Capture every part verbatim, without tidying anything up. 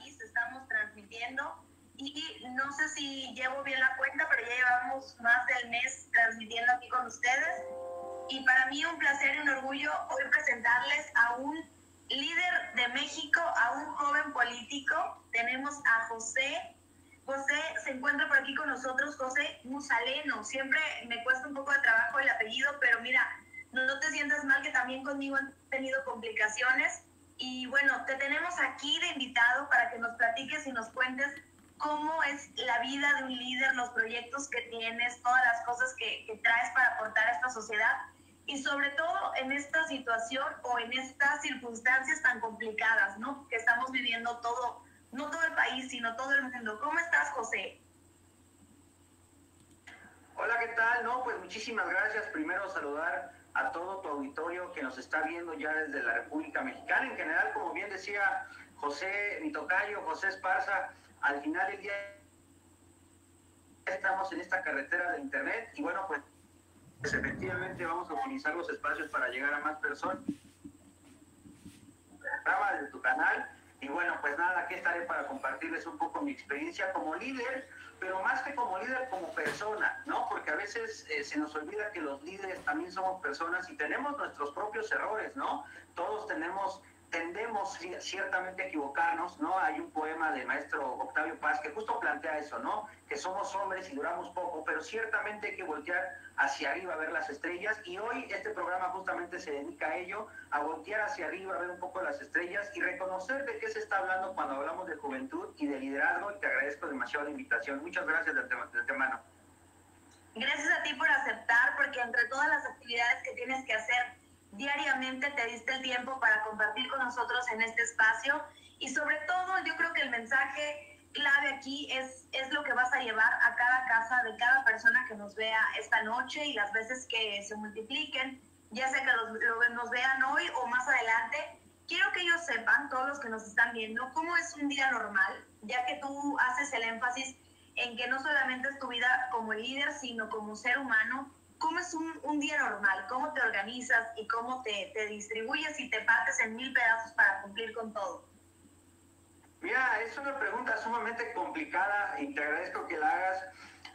país estamos transmitiendo y no sé si llevo bien la cuenta, pero ya llevamos más del mes transmitiendo aquí con ustedes. Y para mí un placer y un orgullo hoy presentarles a un líder de México, a un joven político. Tenemos a José. José se encuentra por aquí con nosotros, José Musaleno. Siempre me cuesta un poco de trabajo el apellido, pero mira, no te sientas mal que también conmigo han tenido complicaciones. Y bueno, te tenemos aquí de invitado para que nos platiques y nos cuentes cómo es la vida de un líder, los proyectos que tienes, todas las cosas que, que traes para aportar a esta sociedad y sobre todo en esta situación o en estas circunstancias tan complicadas, ¿no? Que estamos viviendo todo, no todo el país, sino todo el mundo. ¿Cómo estás, José? Hola, ¿qué tal? No, pues muchísimas gracias. Primero saludar a todo tu auditorio que nos está viendo ya desde la República Mexicana. En general, como bien decía José, mi tocayo, José Esparza, al final del día estamos en esta carretera de internet y bueno, pues, pues efectivamente vamos a utilizar los espacios para llegar a más personas de tu canal. Y bueno, pues nada, aquí estaré para compartirles un poco mi experiencia como líder, pero más que como líder, como persona, ¿no? Porque a veces eh, se nos olvida que los líderes también somos personas y tenemos nuestros propios errores, ¿no? Todos tenemos, tendemos ciertamente a equivocarnos, ¿no? Hay un poema del maestro Octavio Paz que justo plantea eso, ¿no? Que somos hombres y duramos poco, pero ciertamente hay que voltear hacia arriba a ver las estrellas y hoy este programa justamente se dedica a ello, a voltear hacia arriba a ver un poco las estrellas y reconocer de qué se está hablando cuando hablamos de juventud y de liderazgo y te agradezco demasiado la invitación. Muchas gracias de antemano. Gracias a ti por aceptar, porque entre todas las actividades que tienes que hacer diariamente te diste el tiempo para compartir con nosotros en este espacio y sobre todo yo creo que el mensaje clave aquí es, es lo que vas a llevar a cada casa de cada persona que nos vea esta noche y las veces que se multipliquen, ya sea que los, lo, nos vean hoy o más adelante. Quiero que ellos sepan, todos los que nos están viendo, cómo es un día normal, ya que tú haces el énfasis en que no solamente es tu vida como líder, sino como ser humano. ¿Cómo es un, un día normal? ¿Cómo te organizas y cómo te, te distribuyes y te partes en mil pedazos para cumplir con todo? Mira, es una pregunta sumamente complicada y te agradezco que la hagas.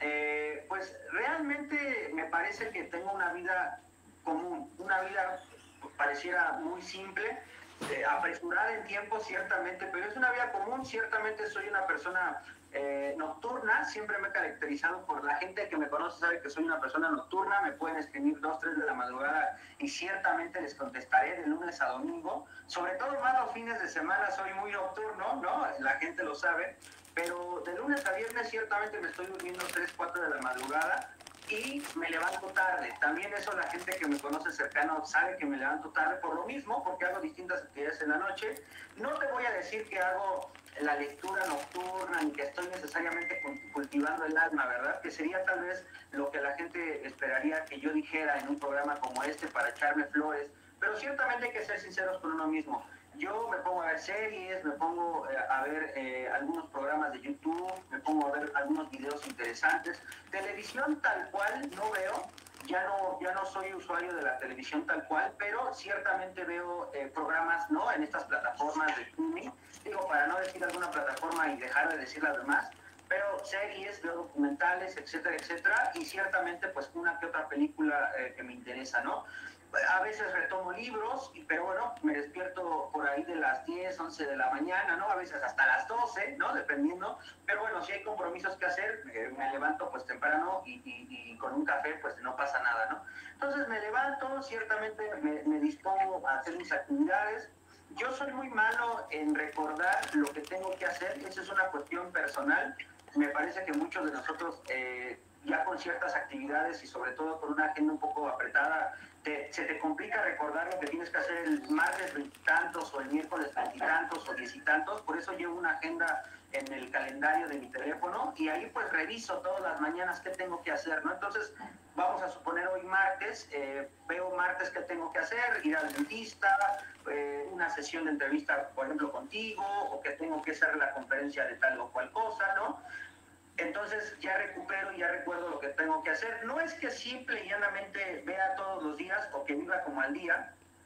Eh, pues realmente me parece que tengo una vida común, una vida pareciera muy simple, eh, apresurada en tiempo ciertamente, pero es una vida común. Ciertamente soy una persona eh, nocturna, siempre me he caracterizado por la gente que me conoce sabe que soy una persona nocturna, me pueden escribir dos, tres de la madrugada y ciertamente les contestaré de lunes a domingo, sobre todo más los fines de semana soy muy nocturno, ¿no? La gente lo sabe, pero de lunes a viernes ciertamente me estoy durmiendo tres, cuatro de la madrugada y me levanto tarde. También eso la gente que me conoce cercano sabe que me levanto tarde por lo mismo, porque hago distintas actividades en la noche. No te voy a decir que hago la lectura nocturna ni que estoy necesariamente cultivando el alma, ¿verdad? Que sería tal vez lo que la gente esperaría que yo dijera en un programa como este para echarme flores, pero ciertamente hay que ser sinceros con uno mismo. Yo me pongo a ver series, me pongo eh, a ver eh, algunos programas de YouTube, me pongo a ver algunos videos interesantes. Televisión tal cual no veo, ya no, ya no soy usuario de la televisión tal cual, pero ciertamente veo eh, programas, ¿no? En estas plataformas de streaming, digo, para no decir alguna plataforma y dejar de decir las demás, pero series, veo documentales, etcétera, etcétera, y ciertamente pues una que otra película eh, que me interesa, ¿no? A veces retomo libros, pero bueno, me despierto por ahí de las diez, once de la mañana, ¿no? A veces hasta las doce, ¿no? Dependiendo. Pero bueno, si hay compromisos que hacer, eh, me levanto pues temprano y, y, y con un café pues no pasa nada, ¿no? Entonces me levanto, ciertamente me, me dispongo a hacer mis actividades. Yo soy muy malo en recordar lo que tengo que hacer, esa es una cuestión personal. Me parece que muchos de nosotros, eh, ya con ciertas actividades y sobre todo con una agenda un poco apretada, te, se te complica recordar lo que tienes que hacer el martes veintitantos o el miércoles veintitantos o diez y tantos. Por eso llevo una agenda en el calendario de mi teléfono y ahí pues reviso todas las mañanas qué tengo que hacer, ¿no? Entonces vamos a suponer hoy martes, eh, veo martes qué tengo que hacer, ir al dentista, eh, una sesión de entrevista por ejemplo contigo, o que tengo que hacer la conferencia de tal o cual cosa, ¿no? Entonces ya recupero, ya recuerdo lo que tengo que hacer. No es que simple y llanamente vea todos los días o que viva como al día.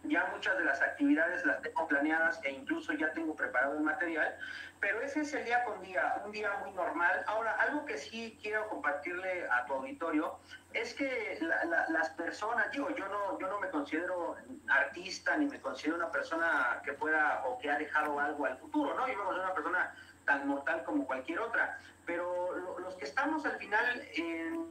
ya muchas de las actividades las tengo planeadas e incluso ya tengo preparado el material, pero ese es el día con día, un día muy normal. Ahora, algo que sí quiero compartirle a tu auditorio es que la, la, las personas, digo, yo no, yo no me considero artista ni me considero una persona que pueda o que ha dejado algo al futuro, ¿no? Yo me considero una persona tan mortal como cualquier otra, pero lo, los que estamos al final en,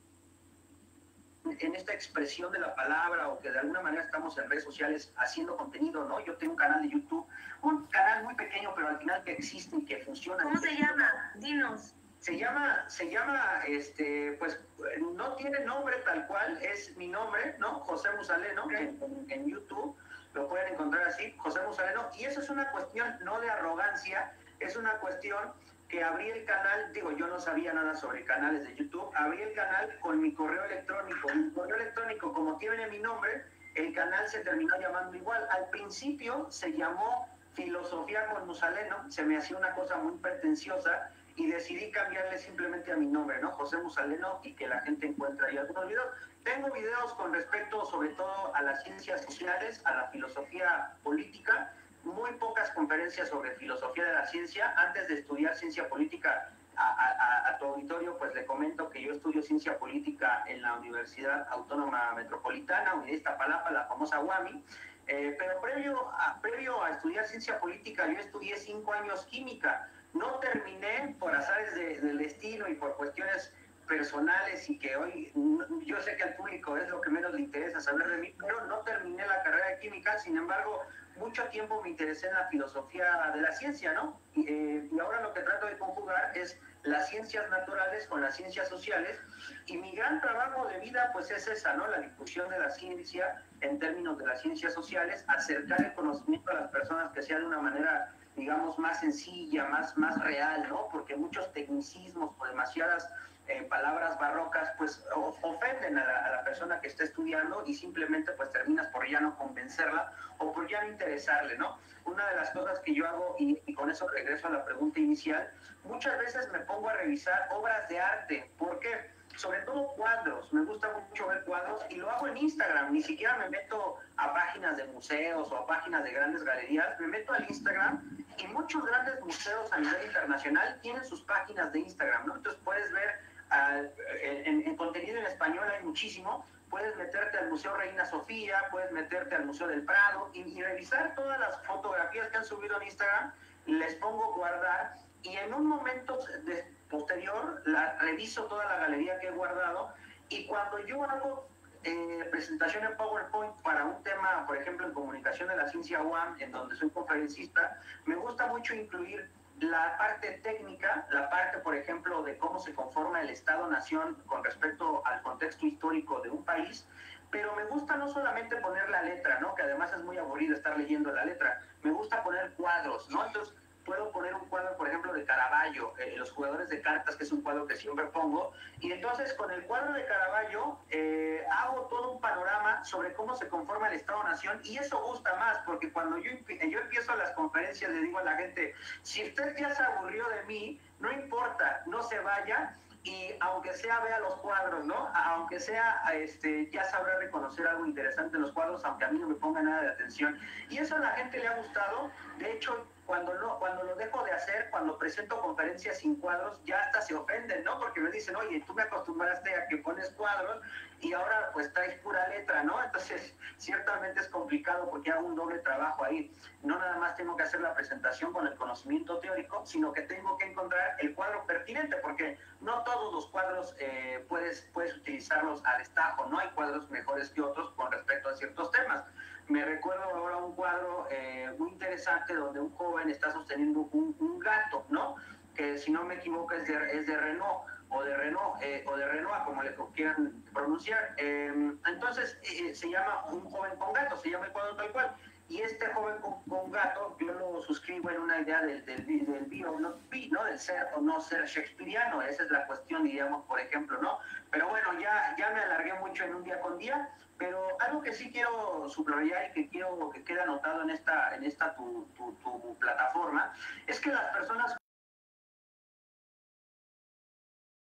en esta expresión de la palabra o que de alguna manera estamos en redes sociales haciendo contenido, ¿no? Yo tengo un canal de YouTube, un canal muy pequeño, pero al final que existe y que funciona. ¿Cómo se llama? Dinos. Se llama, se llama, este, pues, no tiene nombre tal cual, es mi nombre, ¿no? José Musaleno, en, en YouTube, lo pueden encontrar así, José Musaleno, y eso es una cuestión no de arrogancia, es una cuestión que abrí el canal, digo, yo no sabía nada sobre canales de YouTube, abrí el canal con mi correo electrónico, mi correo electrónico, como tiene mi nombre, el canal se terminó llamando igual, al principio se llamó Filosofía con Musaleno, se me hacía una cosa muy pretenciosa, y decidí cambiarle simplemente a mi nombre, ¿no? José Musaleno, y que la gente encuentre ahí algunos videos. Tengo videos con respecto sobre todo a las ciencias sociales, a la filosofía política, muy pocas conferencias sobre filosofía de la ciencia. Antes de estudiar ciencia política, a, a, a tu auditorio, pues le comento que yo estudio ciencia política en la Universidad Autónoma Metropolitana, Unidad Iztapalapa, la famosa UAMI. Eh, pero previo a, previo a estudiar ciencia política, yo estudié cinco años química. No terminé por azares de, del destino y por cuestiones personales y que hoy yo sé que al público es lo que menos le interesa saber de mí, pero no terminé la carrera de química. Sin embargo, mucho tiempo me interesé en la filosofía de la ciencia, ¿no? Y, eh, y ahora lo que trato de conjugar es las ciencias naturales con las ciencias sociales, y mi gran trabajo de vida pues es esa, ¿no? La difusión de la ciencia en términos de las ciencias sociales, acercar el conocimiento a las personas que sea de una manera, digamos, más sencilla, más, más real, ¿no? Porque muchos tecnicismos o demasiadas eh, palabras barrocas, pues ofenden a la, a la persona que está estudiando y simplemente pues terminas por ya no convencerla o por ya no interesarle, ¿no? Una de las cosas que yo hago, y, y con eso regreso a la pregunta inicial, muchas veces me pongo a revisar obras de arte. ¿Por qué? Sobre todo cuadros, me gusta mucho ver cuadros y lo hago en Instagram, ni siquiera me meto a páginas de museos o a páginas de grandes galerías, me meto al Instagram, y muchos grandes museos a nivel internacional tienen sus páginas de Instagram, ¿no? Entonces puedes ver, uh, en, en contenido en español hay muchísimo, puedes meterte al Museo Reina Sofía, puedes meterte al Museo del Prado y, y revisar todas las fotografías que han subido en Instagram, les pongo guardar, y en un momento de, posterior la reviso toda la galería que he guardado, y cuando yo hago eh, presentación en PowerPoint para un tema, por ejemplo en comunicación de la ciencia U A M, en donde soy conferencista, me gusta mucho incluir la parte técnica, la parte, por ejemplo, de cómo se conforma el Estado-Nación con respecto al contexto histórico de un país, pero me gusta no solamente poner la letra, ¿no? Que además es muy aburrido estar leyendo la letra, me gusta poner cuadros, ¿no? Entonces, puedo poner un cuadro, por ejemplo, de Caravaggio, eh, Los jugadores de cartas, que es un cuadro que siempre pongo, y entonces con el cuadro de Caravaggio eh, hago todo un panorama sobre cómo se conforma el Estado-Nación, y eso gusta más, porque cuando yo, yo empiezo las conferencias le digo a la gente, si usted ya se aburrió de mí, no importa, no se vaya, y aunque sea vea los cuadros, ¿no? Aunque sea, este, ya sabrá reconocer algo interesante en los cuadros, aunque a mí no me ponga nada de atención. Y eso a la gente le ha gustado. De hecho, cuando, no, cuando lo dejo de hacer, cuando presento conferencias sin cuadros, ya hasta se ofenden, ¿no? Porque me dicen, oye, tú me acostumbraste a que pones cuadros y ahora pues traes pura letra, ¿no? Entonces, ciertamente es complicado porque hago un doble trabajo ahí. No nada más tengo que hacer la presentación con el conocimiento teórico, sino que tengo que encontrar el cuadro pertinente, porque no todos los cuadros eh, puedes, puedes utilizarlos a destajo, no hay cuadros mejores que otros con respecto a ciertos temas. Me recuerdo ahora un cuadro eh, muy interesante donde un joven está sosteniendo un, un gato, ¿no? Que si no me equivoco es de, es de Renault, o de Renault, eh, o de Renoir, como le quieran pronunciar. Eh, entonces, eh, se llama Un joven con gato, se llama el cuadro tal cual. Y este joven con, con gato, yo lo suscribo en una idea del, del, del bio, no, ¿no? Del ser o no ser shakespeariano. Esa es la cuestión, diríamos, por ejemplo, ¿no? Pero bueno, ya, ya me alargué mucho en un día con día, pero algo que sí quiero subrayar y que quiero que quede anotado en esta, en esta tu, tu, tu plataforma, es que las personas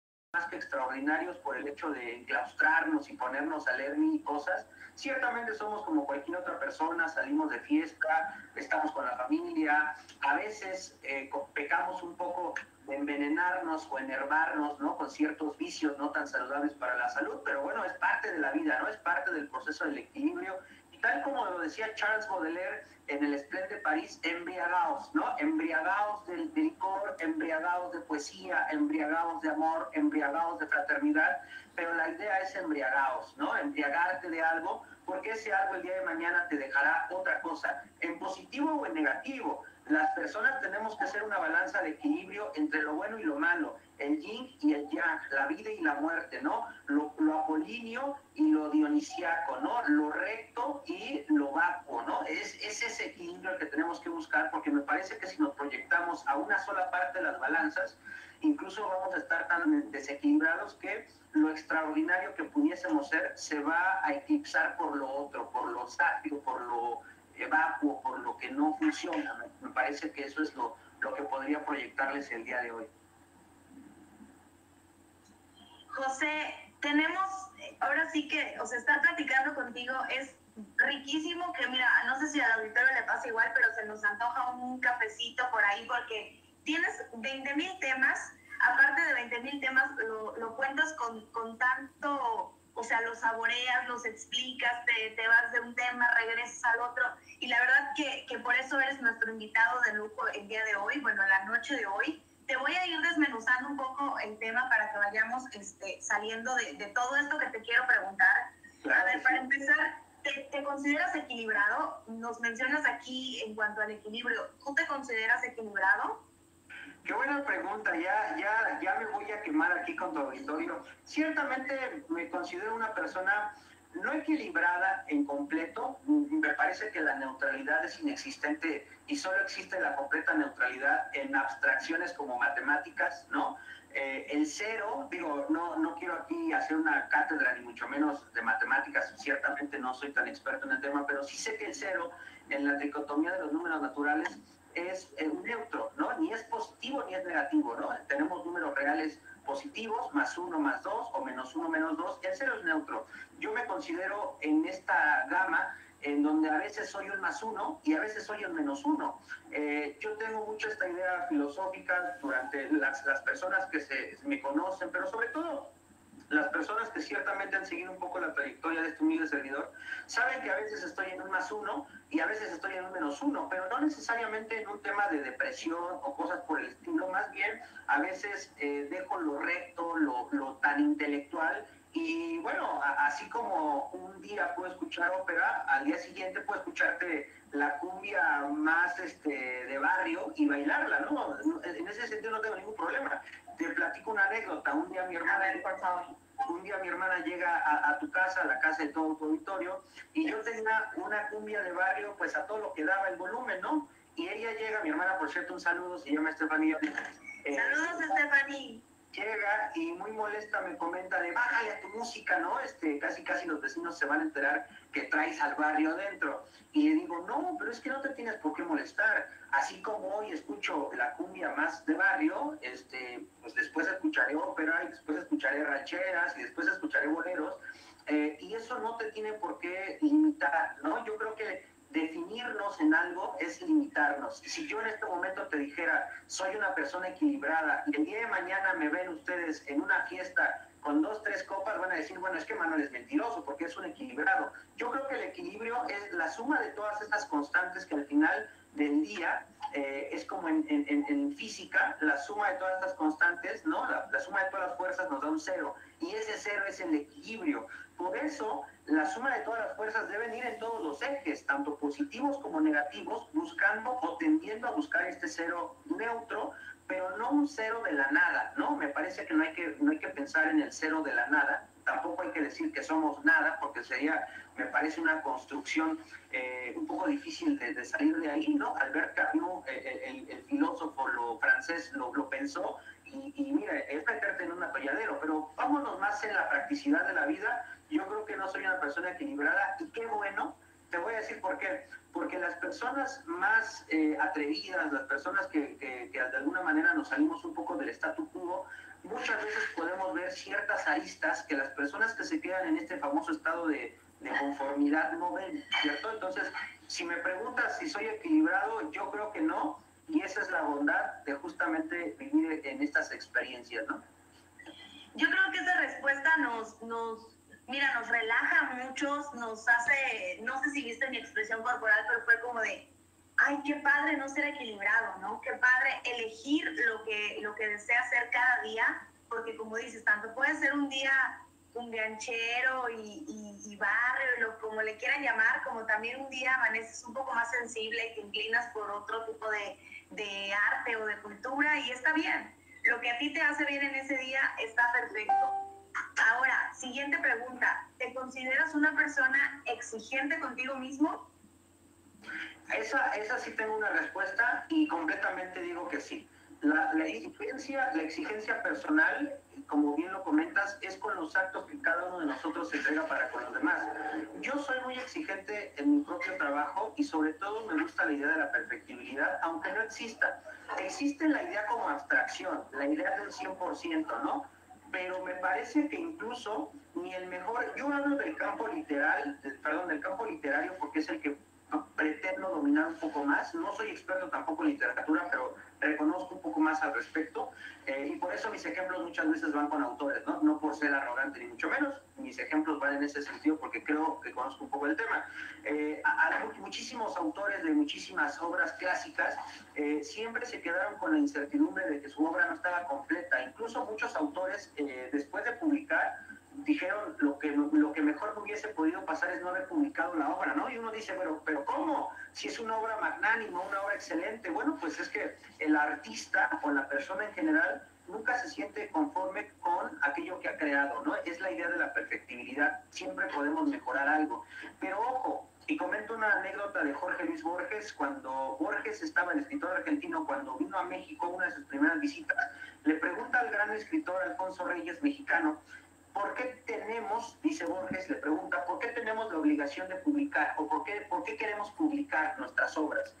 que extraordinarios por el hecho de enclaustrarnos y ponernos a leer mil cosas. Ciertamente somos como cualquier otra persona, salimos de fiesta, estamos con la familia, a veces eh, pecamos un poco de envenenarnos o enervarnos, ¿no? Con ciertos vicios no tan saludables para la salud, pero bueno, es parte de la vida, ¿no? Es parte del proceso del equilibrio. Y tal como lo decía Charles Baudelaire en El Esplendor de París, embriagaos, ¿no? Embriagaos del, del licor, embriagaos de poesía, embriagaos de amor, embriagaos de fraternidad, pero la idea es embriagaos, ¿no? Embriagarte de algo, porque ese algo el día de mañana te dejará otra cosa, en positivo o en negativo. Las personas tenemos que hacer una balanza de equilibrio entre lo bueno y lo malo, el yin y el yang, la vida y la muerte, ¿no? Lo, lo apolíneo y lo dionisiaco, ¿no? Lo recto y lo vacuo, ¿no? Es, es ese equilibrio que tenemos que buscar, porque me parece que si nos proyectamos a una sola parte de las balanzas, incluso vamos a estar tan desequilibrados que lo extraordinario que pudiésemos ser se va a eclipsar por lo otro, por lo sático, por lo evacuo, por lo que no funciona. Me, me parece que eso es lo, lo que podría proyectarles el día de hoy. José, tenemos, ahora sí que, o sea, estar platicando contigo es riquísimo, que mira, no sé si al auditorio le pasa igual, pero se nos antoja un cafecito por ahí, porque tienes veinte mil temas, aparte de veinte mil temas, lo, lo cuentas con, con tanto, o sea, los saboreas, los explicas, te, te vas de un tema, regresas al otro, y la verdad que, que por eso eres nuestro invitado de lujo el día de hoy, bueno, la noche de hoy. Te voy a ir desmenuzando un poco el tema para que vayamos este, saliendo de, de todo esto que te quiero preguntar. Claro, a ver, sí. para empezar, ¿te, ¿te consideras equilibrado? Nos mencionas aquí en cuanto al equilibrio. ¿Tú te consideras equilibrado? Qué buena pregunta, ya, ya, ya me voy a quemar aquí con tu auditorio. Ciertamente me considero una persona no equilibrada en completo. Me parece que la neutralidad es inexistente y solo existe la completa neutralidad en abstracciones como matemáticas, ¿no? Eh, el cero, digo, no, no quiero aquí hacer una cátedra ni mucho menos de matemáticas, ciertamente no soy tan experto en el tema, pero sí sé que el cero en la dicotomía de los números naturales es un neutro, ¿no? Ni es positivo ni es negativo, ¿no? Tenemos números reales positivos, más uno, más dos, o menos uno, menos dos. El cero es neutro. Yo me considero en esta gama en donde a veces soy un más uno y a veces soy un menos uno. Eh, yo tengo mucho esta idea filosófica durante las, las personas que se, me conocen, pero sobre todo las personas que ciertamente han seguido un poco la trayectoria de este humilde servidor, saben que a veces estoy en un más uno y a veces estoy en un menos uno, pero no necesariamente en un tema de depresión o cosas por el estilo, más bien a veces eh, dejo lo recto, lo, lo tan intelectual. Y bueno, a, así como un día puedo escuchar ópera, al día siguiente puedo escucharte la cumbia más este, de barrio y bailarla, ¿no? En ese sentido no tengo ningún problema. Te platico una anécdota. Un día mi hermana, A ver, por favor. Un día mi hermana llega a, a tu casa, a la casa de todo tu auditorio, y yo tenía una cumbia de barrio, pues a todo lo que daba el volumen, ¿no? Y ella llega, mi hermana, por cierto, un saludo, se llama Estefanía. Eh, Saludos, Estefanía. Llega y muy molesta me comenta de bájale a tu música, ¿no? Este, casi casi los vecinos se van a enterar que traes al barrio adentro. Y le digo, no, pero es que no te tienes por qué molestar. Así como hoy escucho la cumbia más de barrio, este, pues después escucharé ópera y después escucharé rancheras y después escucharé boleros. Eh, y eso no te tiene por qué limitar, ¿no? Yo creo que definirnos en algo es limitarnos. Si yo en este momento te dijera, soy una persona equilibrada, y el día de mañana me ven ustedes en una fiesta con dos, tres copas, van a decir, bueno, es que Manuel es mentiroso porque es un equilibrado. Yo creo que el equilibrio es la suma de todas estas constantes que al final del día eh, es como en, en, en física, la suma de todas estas constantes, ¿no? La, la suma de todas las fuerzas nos da un cero, y ese cero es el equilibrio. Por eso, la suma de todas las fuerzas deben ir en todos los ejes, tanto positivos como negativos, buscando o tendiendo a buscar este cero neutro, pero no un cero de la nada, ¿no? Me parece que no hay que, no hay que pensar en el cero de la nada, tampoco hay que decir que somos nada, porque sería, me parece una construcción eh, un poco difícil de, de salir de ahí, ¿no? Albert Camus, eh, el, el filósofo lo, francés, lo, lo pensó, y, y mira, es meterte en un atolladero, pero vámonos más en la practicidad de la vida. Yo creo que no soy una persona equilibrada, y qué bueno. Te voy a decir por qué. Porque las personas más eh, atrevidas, las personas que, que, que de alguna manera nos salimos un poco del statu quo, muchas veces podemos ver ciertas aristas que las personas que se quedan en este famoso estado de, de conformidad no ven, ¿cierto? Entonces, si me preguntas si soy equilibrado, yo creo que no, y esa es la bondad de justamente vivir en estas experiencias, ¿no? Yo creo que esa respuesta nos, nos, mira, nos relaja a muchos, nos hace, no sé si viste mi expresión corporal, pero fue como de, ay, qué padre no ser equilibrado, ¿no? Qué padre elegir lo que, lo que desea hacer cada día, porque como dices, tanto puede ser un día cumbianchero y, y, y barrio, lo, como le quieran llamar, como también un día amaneces un poco más sensible y te inclinas por otro tipo de, de arte o de cultura, y está bien. Lo que a ti te hace bien en ese día está perfecto. Ahora, siguiente pregunta. ¿Te consideras una persona exigente contigo mismo? Esa, esa sí tengo una respuesta y completamente digo que sí. La, la, exigencia, la exigencia personal, como bien lo comentas, es con los actos que cada uno de nosotros entrega para con los demás. Yo soy muy exigente en mi propio trabajo y sobre todo me gusta la idea de la perfectibilidad, aunque no exista. Existe la idea como abstracción, la idea del cien por ciento, ¿no? Pero me parece que incluso ni el mejor, yo hablo del campo literal, del, perdón, del campo literario porque es el que pretendo dominar un poco más. No soy experto tampoco en literatura, pero reconozco un poco más al respecto, eh, y por eso mis ejemplos muchas veces van con autores, ¿no? No por ser arrogante ni mucho menos, mis ejemplos van en ese sentido porque creo que conozco un poco el tema. Eh, a, a muchísimos autores de muchísimas obras clásicas eh, siempre se quedaron con la incertidumbre de que su obra no estaba completa. Incluso muchos autores, eh, después de publicar, dijeron lo que, lo que mejor me hubiese podido pasar es no haber publicado la obra, ¿no? Y uno dice, pero, pero ¿cómo? Si es una obra magnánima, una obra excelente. Bueno, pues es que el artista o la persona en general nunca se siente conforme con aquello que ha creado, ¿no? Es la idea de la perfectibilidad. Siempre podemos mejorar algo. Pero ojo, y comento una anécdota de Jorge Luis Borges. Cuando Borges estaba, el escritor argentino, cuando vino a México, una de sus primeras visitas, le pregunta al gran escritor Alfonso Reyes, mexicano, ¿por qué tenemos, dice Borges, le pregunta, ¿por qué tenemos la obligación de publicar? ¿O por qué, por qué queremos publicar nuestras obras?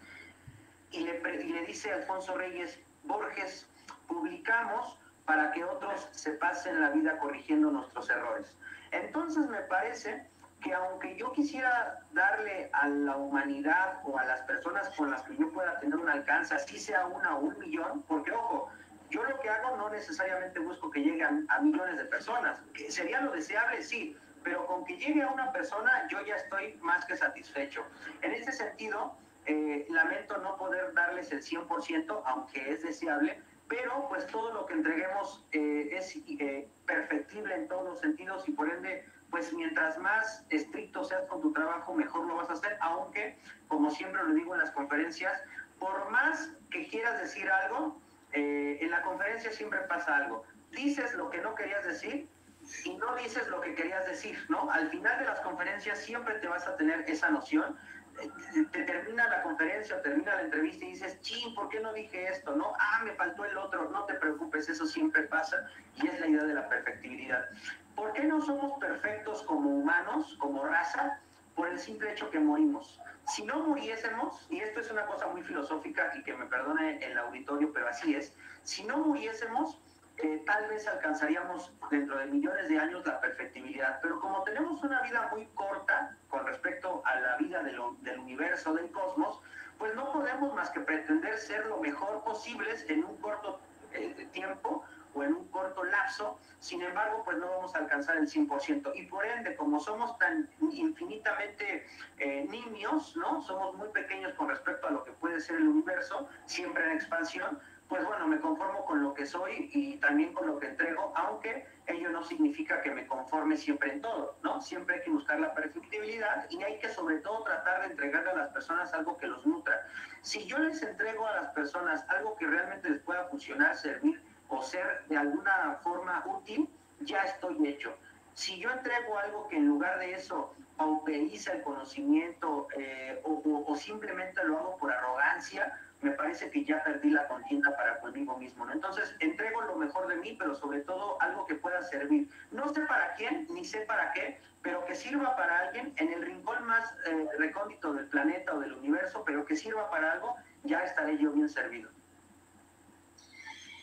Y le, y le dice Alfonso Reyes, Borges, publicamos para que otros se pasen la vida corrigiendo nuestros errores. Entonces me parece que aunque yo quisiera darle a la humanidad o a las personas con las que yo pueda tener un alcance, así sea una o un millón, porque ojo, yo lo que hago no necesariamente busco que lleguen a millones de personas, que sería lo deseable, sí, pero con que llegue a una persona yo ya estoy más que satisfecho. En ese sentido, eh, lamento no poder darles el cien por ciento, aunque es deseable, pero pues todo lo que entreguemos eh, es eh, perfectible en todos los sentidos y por ende, pues mientras más estricto seas con tu trabajo, mejor lo vas a hacer, aunque, como siempre lo digo en las conferencias, por más que quieras decir algo, Eh, en la conferencia siempre pasa algo. Dices lo que no querías decir y no dices lo que querías decir, ¿no? Al final de las conferencias siempre te vas a tener esa noción. Eh, te termina la conferencia, termina la entrevista y dices, chin, ¿por qué no dije esto? ¿No? Ah, me faltó el otro. No te preocupes, eso siempre pasa y es la idea de la perfectibilidad. ¿Por qué no somos perfectos como humanos, como raza? Por el simple hecho que morimos. Si no muriésemos, y esto es una cosa muy filosófica y que me perdone el auditorio, pero así es, si no muriésemos, eh, tal vez alcanzaríamos dentro de millones de años la perfectibilidad, pero como tenemos una vida muy corta con respecto a la vida de lo, del universo, del cosmos, pues no podemos más que pretender ser lo mejor posibles en un corto eh, tiempo o en un corto lapso. Sin embargo, pues no vamos a alcanzar el cien por ciento. Y por ende, como somos tan infinitamente eh, nimios, ¿no? Somos muy pequeños con respecto a lo que puede ser el universo, siempre en expansión, pues bueno, me conformo con lo que soy y también con lo que entrego, aunque ello no significa que me conforme siempre en todo, ¿no? Siempre hay que buscar la perfectibilidad y hay que sobre todo tratar de entregarle a las personas algo que los nutra. Si yo les entrego a las personas algo que realmente les pueda funcionar, servir, o ser de alguna forma útil, ya estoy hecho. Si yo entrego algo que en lugar de eso pauperiza el conocimiento eh, o, o, o simplemente lo hago por arrogancia, me parece que ya perdí la contienda para conmigo mismo, ¿no? Entonces, entrego lo mejor de mí, pero sobre todo algo que pueda servir. No sé para quién, ni sé para qué, pero que sirva para alguien en el rincón más eh, recóndito del planeta o del universo, pero que sirva para algo, ya estaré yo bien servido.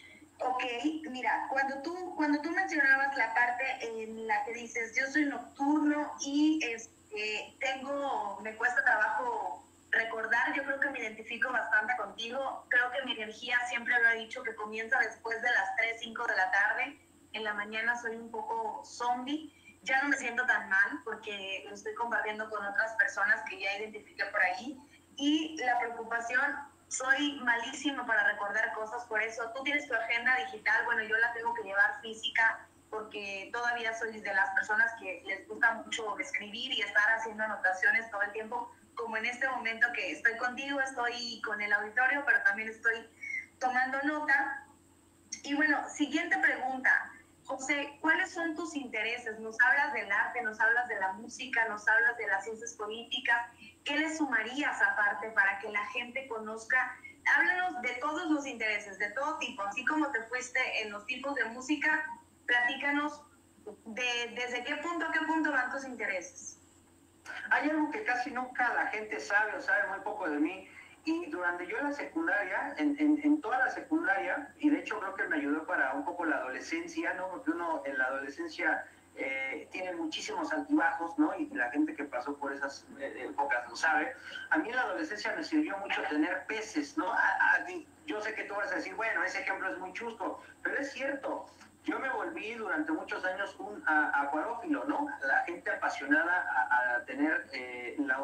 Ok, mira, cuando tú, cuando tú mencionabas la parte en la que dices, yo soy nocturno y este, tengo, me cuesta trabajo recordar, yo creo que me identifico bastante contigo, creo que mi energía, siempre lo he dicho, que comienza después de las tres, cinco de la tarde, en la mañana soy un poco zombie, ya no me siento tan mal porque lo estoy compartiendo con otras personas que ya identifiqué por ahí, y la preocupación, soy malísima para recordar cosas, por eso tú tienes tu agenda digital, bueno, yo la tengo que llevar física porque todavía soy de las personas que les gusta mucho escribir y estar haciendo anotaciones todo el tiempo, como en este momento que estoy contigo, estoy con el auditorio, pero también estoy tomando nota. Y bueno, siguiente pregunta. José, ¿cuáles son tus intereses? Nos hablas del arte, nos hablas de la música, nos hablas de las ciencias políticas. ¿Qué le sumarías aparte para que la gente conozca? Háblanos de todos los intereses, de todo tipo. Así como te fuiste en los tipos de música, platícanos de, desde qué punto a qué punto van tus intereses. Hay algo que casi nunca la gente sabe o sabe muy poco de mí. Y durante yo en la secundaria, en, en, en toda la secundaria, y de hecho creo que me ayudó para un poco la adolescencia, ¿no? Porque uno en la adolescencia eh, tiene muchísimos altibajos, ¿no? Y la gente que pasó por esas eh, épocas lo sabe. A mí en la adolescencia me sirvió mucho tener peces, ¿no? A, a, yo sé que tú vas a decir, bueno, ese ejemplo es muy chusco, pero es cierto. Yo me volví durante muchos años un a, acuarófilo, ¿no? La gente apasionada a, a tener eh, la,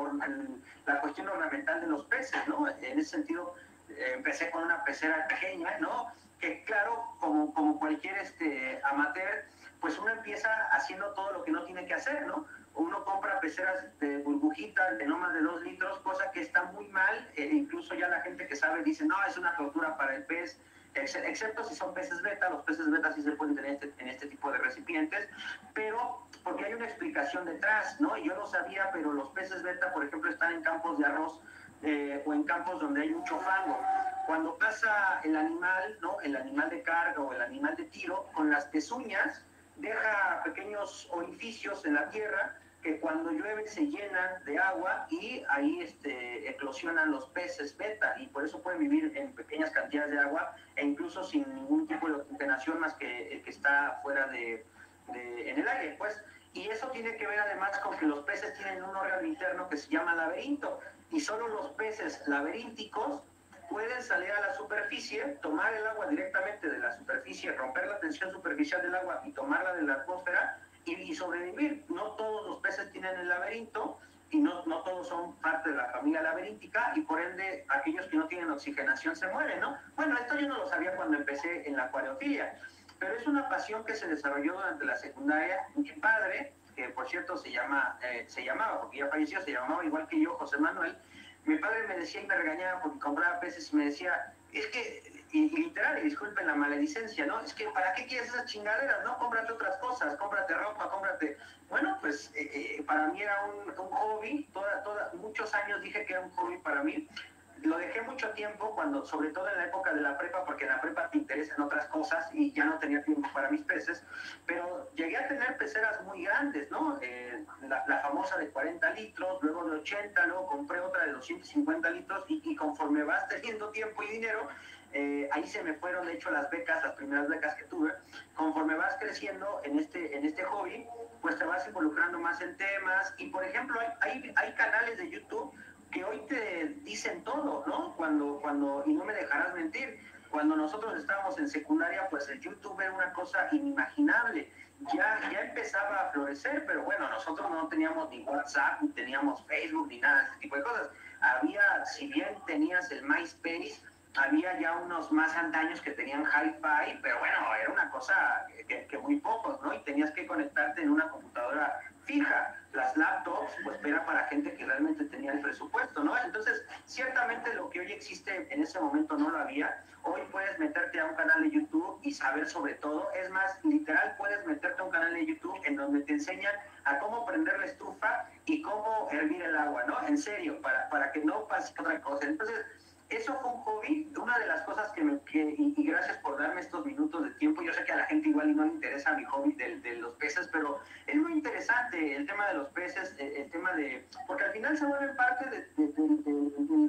la cuestión ornamental de los peces, ¿no? En ese sentido, eh, empecé con una pecera pequeña, ¿no? Que claro, como, como cualquier este, amateur, pues uno empieza haciendo todo lo que no tiene que hacer, ¿no? Uno compra peceras de burbujitas de no más de dos litros, cosa que está muy mal, eh, incluso ya la gente que sabe dice, no, es una tortura para el pez, excepto si son peces beta. Los peces beta sí se pueden tener este, en este tipo de recipientes, pero porque hay una explicación detrás, ¿no? Yo no sabía, pero los peces beta, por ejemplo, están en campos de arroz eh, o en campos donde hay mucho fango. Cuando pasa el animal, ¿no? El animal de carga o el animal de tiro, con las pezuñas deja pequeños orificios en la tierra que cuando llueve se llenan de agua y ahí este, eclosionan los peces beta, y por eso pueden vivir en pequeñas cantidades de agua e incluso sin ningún tipo de oxigenación más que el que está fuera de, de, en el aire, pues. Y eso tiene que ver además con que los peces tienen un órgano interno que se llama laberinto, y solo los peces laberínticos pueden salir a la superficie, tomar el agua directamente de la superficie, romper la tensión superficial del agua y tomarla de la atmósfera y, y sobrevivir. No todos los peces tienen el laberinto y no, no todos son parte de la familia laberíntica, y por ende aquellos que no tienen oxigenación se mueren, ¿no? Bueno, esto yo no lo sabía cuando empecé en la acuariofilia, pero es una pasión que se desarrolló durante la secundaria. Mi padre, que por cierto se, llama, eh, se llamaba, porque ya falleció, se llamaba igual que yo, José Manuel. Mi padre me decía y me regañaba porque compraba peces y me decía, es que, y, y literal, y disculpen la maledicencia, ¿no? Es que, ¿para qué quieres esas chingaderas, no? Cómprate otras cosas, cómprate ropa, cómprate... Bueno, pues eh, eh, para mí era un, un hobby, toda, toda, muchos años dije que era un hobby para mí. Lo dejé mucho tiempo, cuando, sobre todo en la época de la prepa, porque en la prepa te interesan otras cosas y ya no tenía tiempo para mis peces, pero llegué a tener peceras muy grandes, ¿no? Eh, la, la famosa de cuarenta litros, luego de ochenta, luego compré otra de doscientos cincuenta litros, y, y conforme vas teniendo tiempo y dinero, eh, ahí se me fueron de hecho las becas, las primeras becas que tuve. Conforme vas creciendo en este, en este hobby, pues te vas involucrando más en temas, y por ejemplo hay, hay, hay canales de YouTube que hoy te dicen todo, ¿no? Cuando, cuando, y no me dejarás mentir, cuando nosotros estábamos en secundaria, pues el YouTube era una cosa inimaginable. Ya, ya empezaba a florecer, pero bueno, nosotros no teníamos ni WhatsApp, ni teníamos Facebook, ni nada de ese tipo de cosas. Había, si bien tenías el MySpace, había ya unos más antaños que tenían Hi-Fi, pero bueno, era una cosa que, que muy pocos, ¿no? Y tenías que conectarte en una computadora fija. Las laptops, pues era para gente que realmente tenía el presupuesto, ¿no? Entonces, ciertamente lo que hoy existe en ese momento no lo había. Hoy puedes meterte a un canal de YouTube y saber sobre todo. Es más, literal, puedes meterte a un canal de YouTube en donde te enseñan a cómo prender la estufa y cómo hervir el agua, ¿no? En serio, para, para que no pase otra cosa. Entonces, eso fue un hobby, una de las cosas que me... Que, y, y gracias por darme estos minutos de tiempo. Yo sé que a la gente igual no le interesa mi hobby de, de los peces, pero es muy interesante el tema de los peces, el, el tema de... Porque al final se vuelven parte de, de, de, de, de, del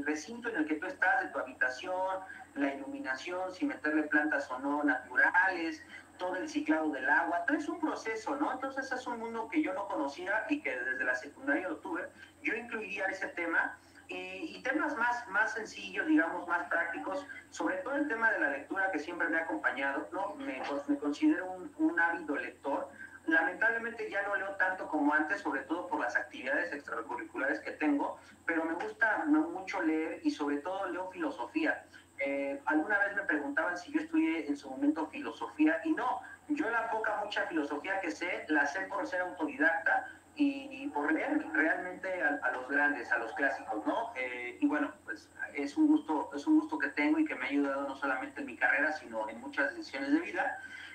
recinto en el que tú estás, de tu habitación, la iluminación, si meterle plantas o no naturales, todo el ciclado del agua, todo es un proceso, ¿no? Entonces es un mundo que yo no conocía y que desde la secundaria lo tuve. Yo incluiría ese tema y, y temas más, más sencillos, digamos, más prácticos, sobre todo el tema de la lectura que siempre me ha acompañado, ¿no? Me, pues, me considero un, un ávido lector. Lamentablemente ya no leo tanto como antes, sobre todo por las actividades extracurriculares que tengo, pero me gusta mucho leer y sobre todo leo filosofía. Eh, alguna vez me preguntaban si yo estudié en su momento filosofía y no, yo la poca, mucha filosofía que sé, la sé por ser autodidacta y, y por leer realmente a, a los grandes, a los clásicos, ¿no? Eh, y bueno, pues es un gusto, es un gusto que tengo y que me ha ayudado no solamente en mi carrera, sino en muchas decisiones de vida.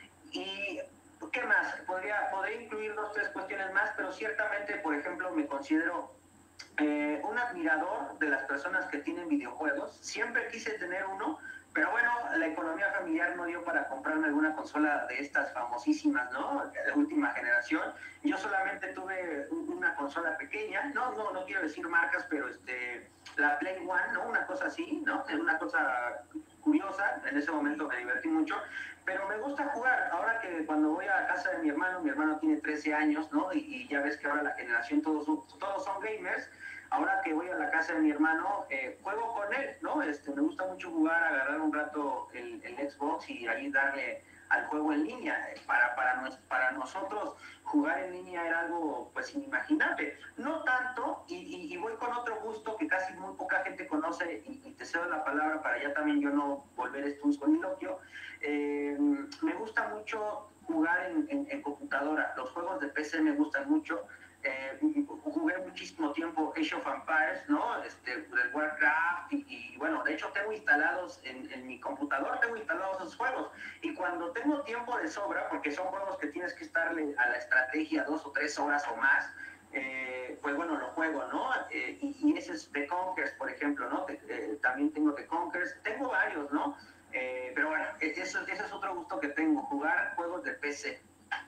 Y ¿qué más? Podría, podría incluir dos, tres cuestiones más, pero ciertamente, por ejemplo, me considero eh, un admirador de las personas que tienen videojuegos. Siempre quise tener uno, pero bueno, la economía familiar no dio para comprarme alguna consola de estas famosísimas, ¿no? De última generación. Yo solamente tuve una consola pequeña, no, no, no quiero decir marcas, pero este, la Play One, ¿no? Una cosa así, ¿no? Una cosa curiosa, en ese momento me divertí mucho, pero me gusta jugar. Ahora que cuando voy a casa de mi hermano, mi hermano tiene trece años, ¿no? Y, y ya ves que ahora la generación todos, todos son gamers. Ahora que voy a la casa de mi hermano, eh, juego con él, ¿no? Este, me gusta mucho jugar, agarrar un rato el, el Xbox y ahí darle al juego en línea. Para, para, nos, para nosotros jugar en línea era algo pues inimaginable. No tanto, y, y, y voy con otro gusto que casi muy poca gente conoce, y, y te cedo la palabra para ya también yo no volver esto un soliloquio. Eh, me gusta mucho jugar en, en, en computadora. Los juegos de P C me gustan mucho. Eh, jugué muchísimo tiempo Age of Empires, ¿no? Este, el Warcraft y, y bueno, de hecho tengo instalados en, en mi computador, tengo instalados esos juegos y cuando tengo tiempo de sobra, porque son juegos que tienes que estarle a la estrategia dos o tres horas o más, eh, pues bueno, lo juego, ¿no? Eh, y, y ese es The Conquers, por ejemplo, ¿no? Eh, también tengo The Conquers, tengo varios, ¿no? Eh, pero bueno, eso, ese es otro gusto que tengo, jugar juegos de P C.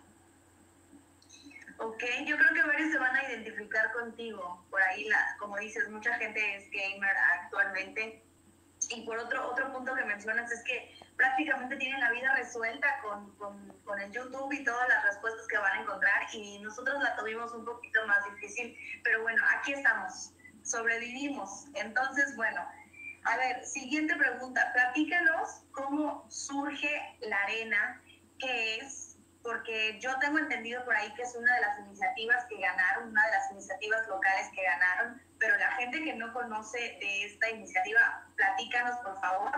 Ok, yo creo que varios se van a identificar contigo. Por ahí, la, como dices, mucha gente es gamer actualmente. Y por otro, otro punto que mencionas es que prácticamente tienen la vida resuelta con, con, con el YouTube y todas las respuestas que van a encontrar. Y nosotros la tuvimos un poquito más difícil. Pero bueno, aquí estamos, sobrevivimos. Entonces, bueno, a ver, siguiente pregunta. Platícanos cómo surge la arena, qué es, porque yo tengo entendido por ahí que es una de las iniciativas que ganaron, una de las iniciativas locales que ganaron, pero la gente que no conoce de esta iniciativa, platícanos por favor.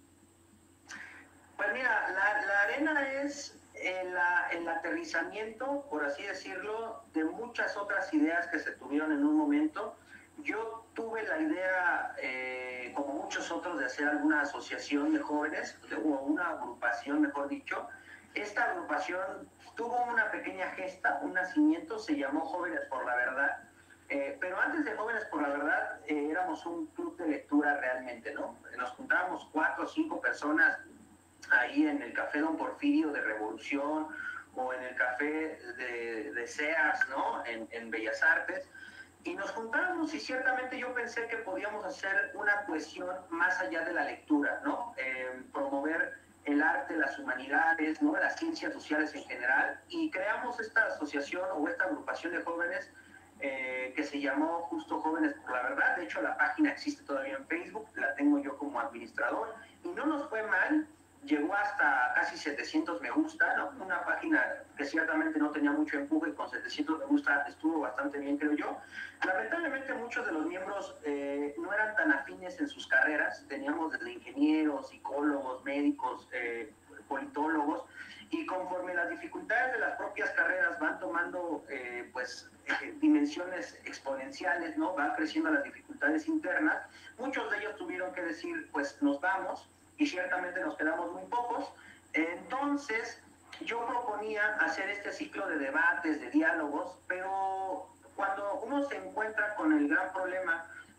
Pues mira, la, la arena es el, el aterrizamiento, por así decirlo, de muchas otras ideas que se tuvieron en un momento. Yo tuve la idea, eh, como muchos otros, de hacer alguna asociación de jóvenes, o una agrupación, mejor dicho. Esta agrupación tuvo una pequeña gesta, un nacimiento, se llamó Jóvenes por la Verdad, eh, pero antes de Jóvenes por la Verdad eh, éramos un club de lectura realmente, ¿no? Nos juntábamos cuatro o cinco personas ahí en el Café Don Porfirio de Revolución o en el Café de, de Sears, ¿no? En, en Bellas Artes, y nos juntábamos y ciertamente yo pensé que podíamos hacer una cohesión más allá de la lectura, ¿no? Eh, promover el arte, las humanidades, ¿no? Las ciencias sociales en general, y creamos esta asociación o esta agrupación de jóvenes eh, que se llamó justo Jóvenes por la Verdad. De hecho, la página existe todavía en Facebook, la tengo yo como administrador, y no nos fue mal, llegó hasta casi setecientos me gusta, ¿no? Una página que ciertamente no tenía mucho empuje, con setecientos me gusta estuvo bastante bien, creo yo. Lamentablemente muchos de los miembros eh, no eran tan afines en sus carreras, teníamos desde ingenieros, psicólogos, médicos, eh, politólogos, y conforme las dificultades de las propias carreras van tomando eh, pues eh, dimensiones exponenciales, ¿no? Van creciendo las dificultades internas, muchos de ellos tuvieron que decir, pues nos vamos, y ciertamente nos quedamos muy pocos. Entonces yo proponía hacer este ciclo de debates, de diálogos, pero cuando uno se encuentra con el gran problema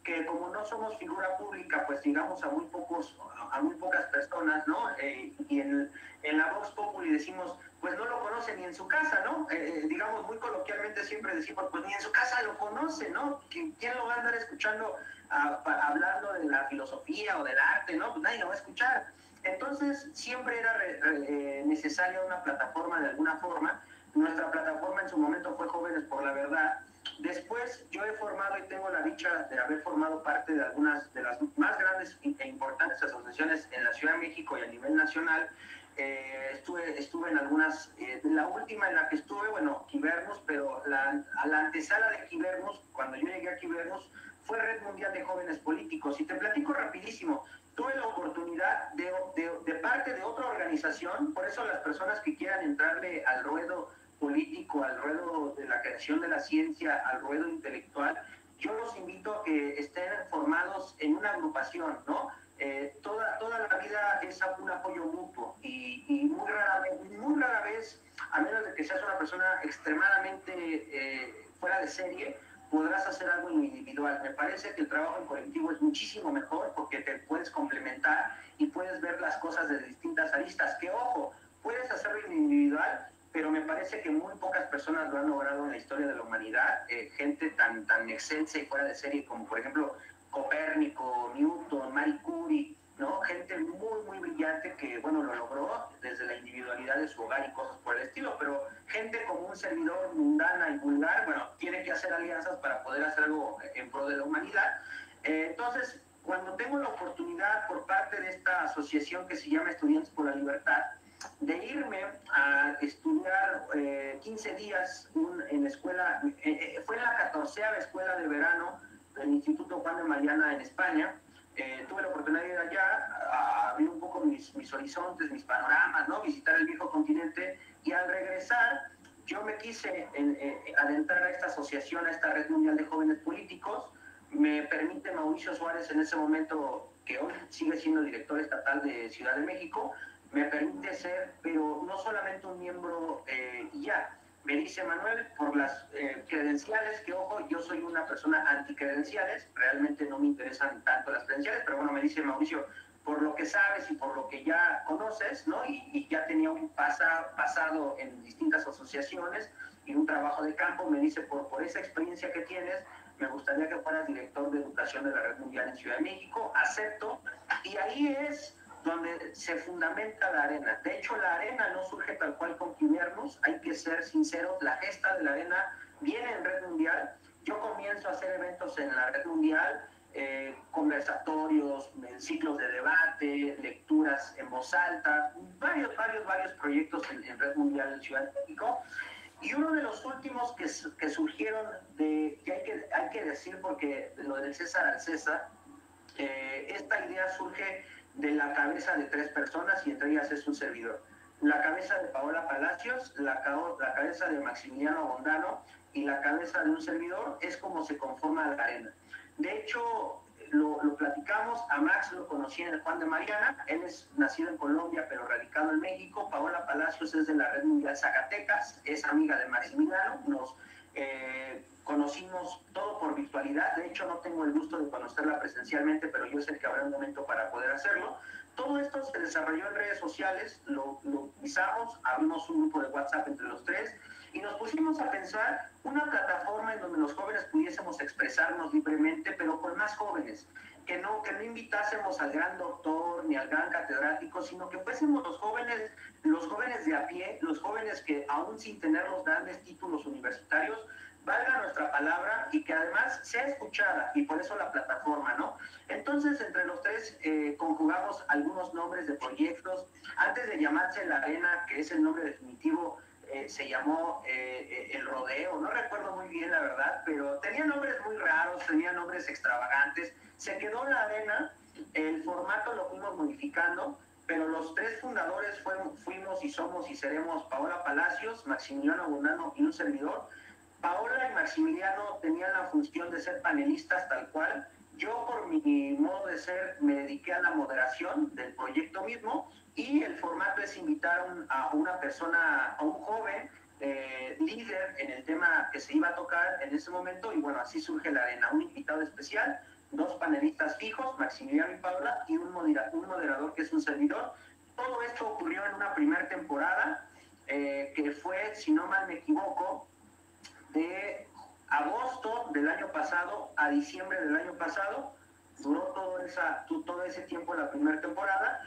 que como no somos figura pública, pues llegamos a muy pocos, a muy pocas personas, ¿no? Eh, y en, en la Vox Populi decimos, pues no lo conoce ni en su casa, ¿no? Eh, digamos, muy coloquialmente siempre decimos, pues ni en su casa lo conoce, ¿no? ¿Quién lo va a andar escuchando a, a, hablando de la filosofía o del arte, ¿no? Pues nadie lo va a escuchar. Entonces, siempre era re, re, eh, necesaria una plataforma de alguna forma. Nuestra plataforma en su momento fue Jóvenes por la Verdad. Después yo he formado y tengo la dicha de haber formado parte de algunas de las más grandes e importantes asociaciones en la Ciudad de México y a nivel nacional. Eh, estuve, estuve en algunas, eh, la última en la que estuve, bueno, Quibernus, pero la, a la antesala de Quibernus, cuando yo llegué a Quibernus, fue Red Mundial de Jóvenes Políticos. Y te platico rapidísimo, tuve la oportunidad de, de, de parte de otra organización, por eso las personas que quieran entrarle al ruedo político, al ruedo de la creación de la ciencia, al ruedo intelectual, yo los invito a que estén formados en una agrupación, ¿no? Eh, toda, toda la vida es un apoyo mutuo y, y muy, rara vez, muy rara vez, a menos de que seas una persona extremadamente eh, fuera de serie, podrás hacer algo individual. Me parece que el trabajo en colectivo es muchísimo mejor porque te puedes complementar y puedes ver las cosas de distintas aristas. Que ojo, puedes hacerlo individual, pero me parece que muy pocas personas lo han logrado en la historia de la humanidad. Eh, gente tan, tan excelsa y fuera de serie como, por ejemplo, Copérnico, Newton, Marie Curie, ¿no? Gente muy, muy brillante que, bueno, lo logró desde la individualidad de su hogar y cosas por el estilo, pero gente como un servidor mundana y vulgar, bueno, tiene que hacer alianzas para poder hacer algo en pro de la humanidad. Eh, entonces, cuando tengo la oportunidad por parte de esta asociación que se llama Estudiantes por la Libertad, de irme a estudiar eh, quince días un, en la escuela, eh, fue en la catorceava escuela de verano del Instituto Juan de Mariana en España. Eh, tuve la oportunidad de ir allá a abrir un poco mis, mis horizontes, mis panoramas, ¿no? Visitar el viejo continente, y al regresar yo me quise en, eh, adentrar a esta asociación, a esta Red Mundial de Jóvenes Políticos. Me permite Mauricio Suárez, en ese momento, que hoy sigue siendo director estatal de Ciudad de México, me permite ser, pero no solamente un miembro eh, y ya. Me dice Manuel, por las eh, credenciales, que ojo, yo soy una persona anticredenciales, realmente no me interesan tanto las credenciales, pero bueno, me dice Mauricio, por lo que sabes y por lo que ya conoces, ¿no? Y, y ya tenía un pasa, pasado en distintas asociaciones y un trabajo de campo, me dice, por, por esa experiencia que tienes, me gustaría que fueras director de educación de la Red Mundial en Ciudad de México. Acepto, y ahí es donde se fundamenta la arena. De hecho, la arena no surge tal cual con Quibernus, hay que ser sinceros, la gesta de la arena viene en Red Mundial. Yo comienzo a hacer eventos en la Red Mundial, eh, conversatorios, ciclos de debate, lecturas en voz alta, varios, varios, varios proyectos en, en Red Mundial en Ciudad de México. Y uno de los últimos que, que surgieron, de, que, hay que hay que decir, porque lo del César al César, eh, esta idea surge de la cabeza de tres personas, y entre ellas es un servidor. La cabeza de Paola Palacios, la, la cabeza de Maximiliano Bondano y la cabeza de un servidor. Es como se conforma la arena. De hecho, lo, lo platicamos, a Max lo conocí en el Juan de Mariana, él es nacido en Colombia pero radicado en México. Paola Palacios es de la Red Mundial Zacatecas, es amiga de Maximiliano, nos eh, conocimos todo por virtualidad. De hecho, no tengo el gusto de conocerla presencialmente, pero yo sé que habrá un momento para poder hacerlo. Todo esto se desarrolló en redes sociales, lo, lo pisamos, abrimos un grupo de WhatsApp entre los tres y nos pusimos a pensar una plataforma en donde los jóvenes pudiésemos expresarnos libremente, pero con más jóvenes, que no, que no invitásemos al gran doctor ni al gran catedrático, sino que fuésemos los jóvenes, los jóvenes de a pie, los jóvenes que aún sin tener los grandes títulos universitarios, valga nuestra palabra y que además sea escuchada, y por eso la plataforma, ¿no? Entonces, entre los tres eh, conjugamos algunos nombres de proyectos. Antes de llamarse La Arena, que es el nombre definitivo, eh, se llamó eh, El Rodeo, no recuerdo muy bien la verdad, pero tenía nombres muy raros, tenía nombres extravagantes. Se quedó La Arena, el formato lo fuimos modificando, pero los tres fundadores fuimos, fuimos y somos y seremos Paola Palacios, Maximiliano Bondano y un servidor. Paola y Maximiliano tenían la función de ser panelistas tal cual. Yo, por mi modo de ser, me dediqué a la moderación del proyecto mismo, y el formato es invitar un, a una persona, a un joven eh, líder en el tema que se iba a tocar en ese momento, y bueno, así surge La Arena, un invitado especial. dos panelistas fijos, Maximiliano y Paula, y un, modera, un moderador que es un servidor. Todo esto ocurrió en una primera temporada, eh, que fue, si no mal me equivoco, de agosto del año pasado a diciembre del año pasado. Duró todo, esa, todo ese tiempo la primera temporada.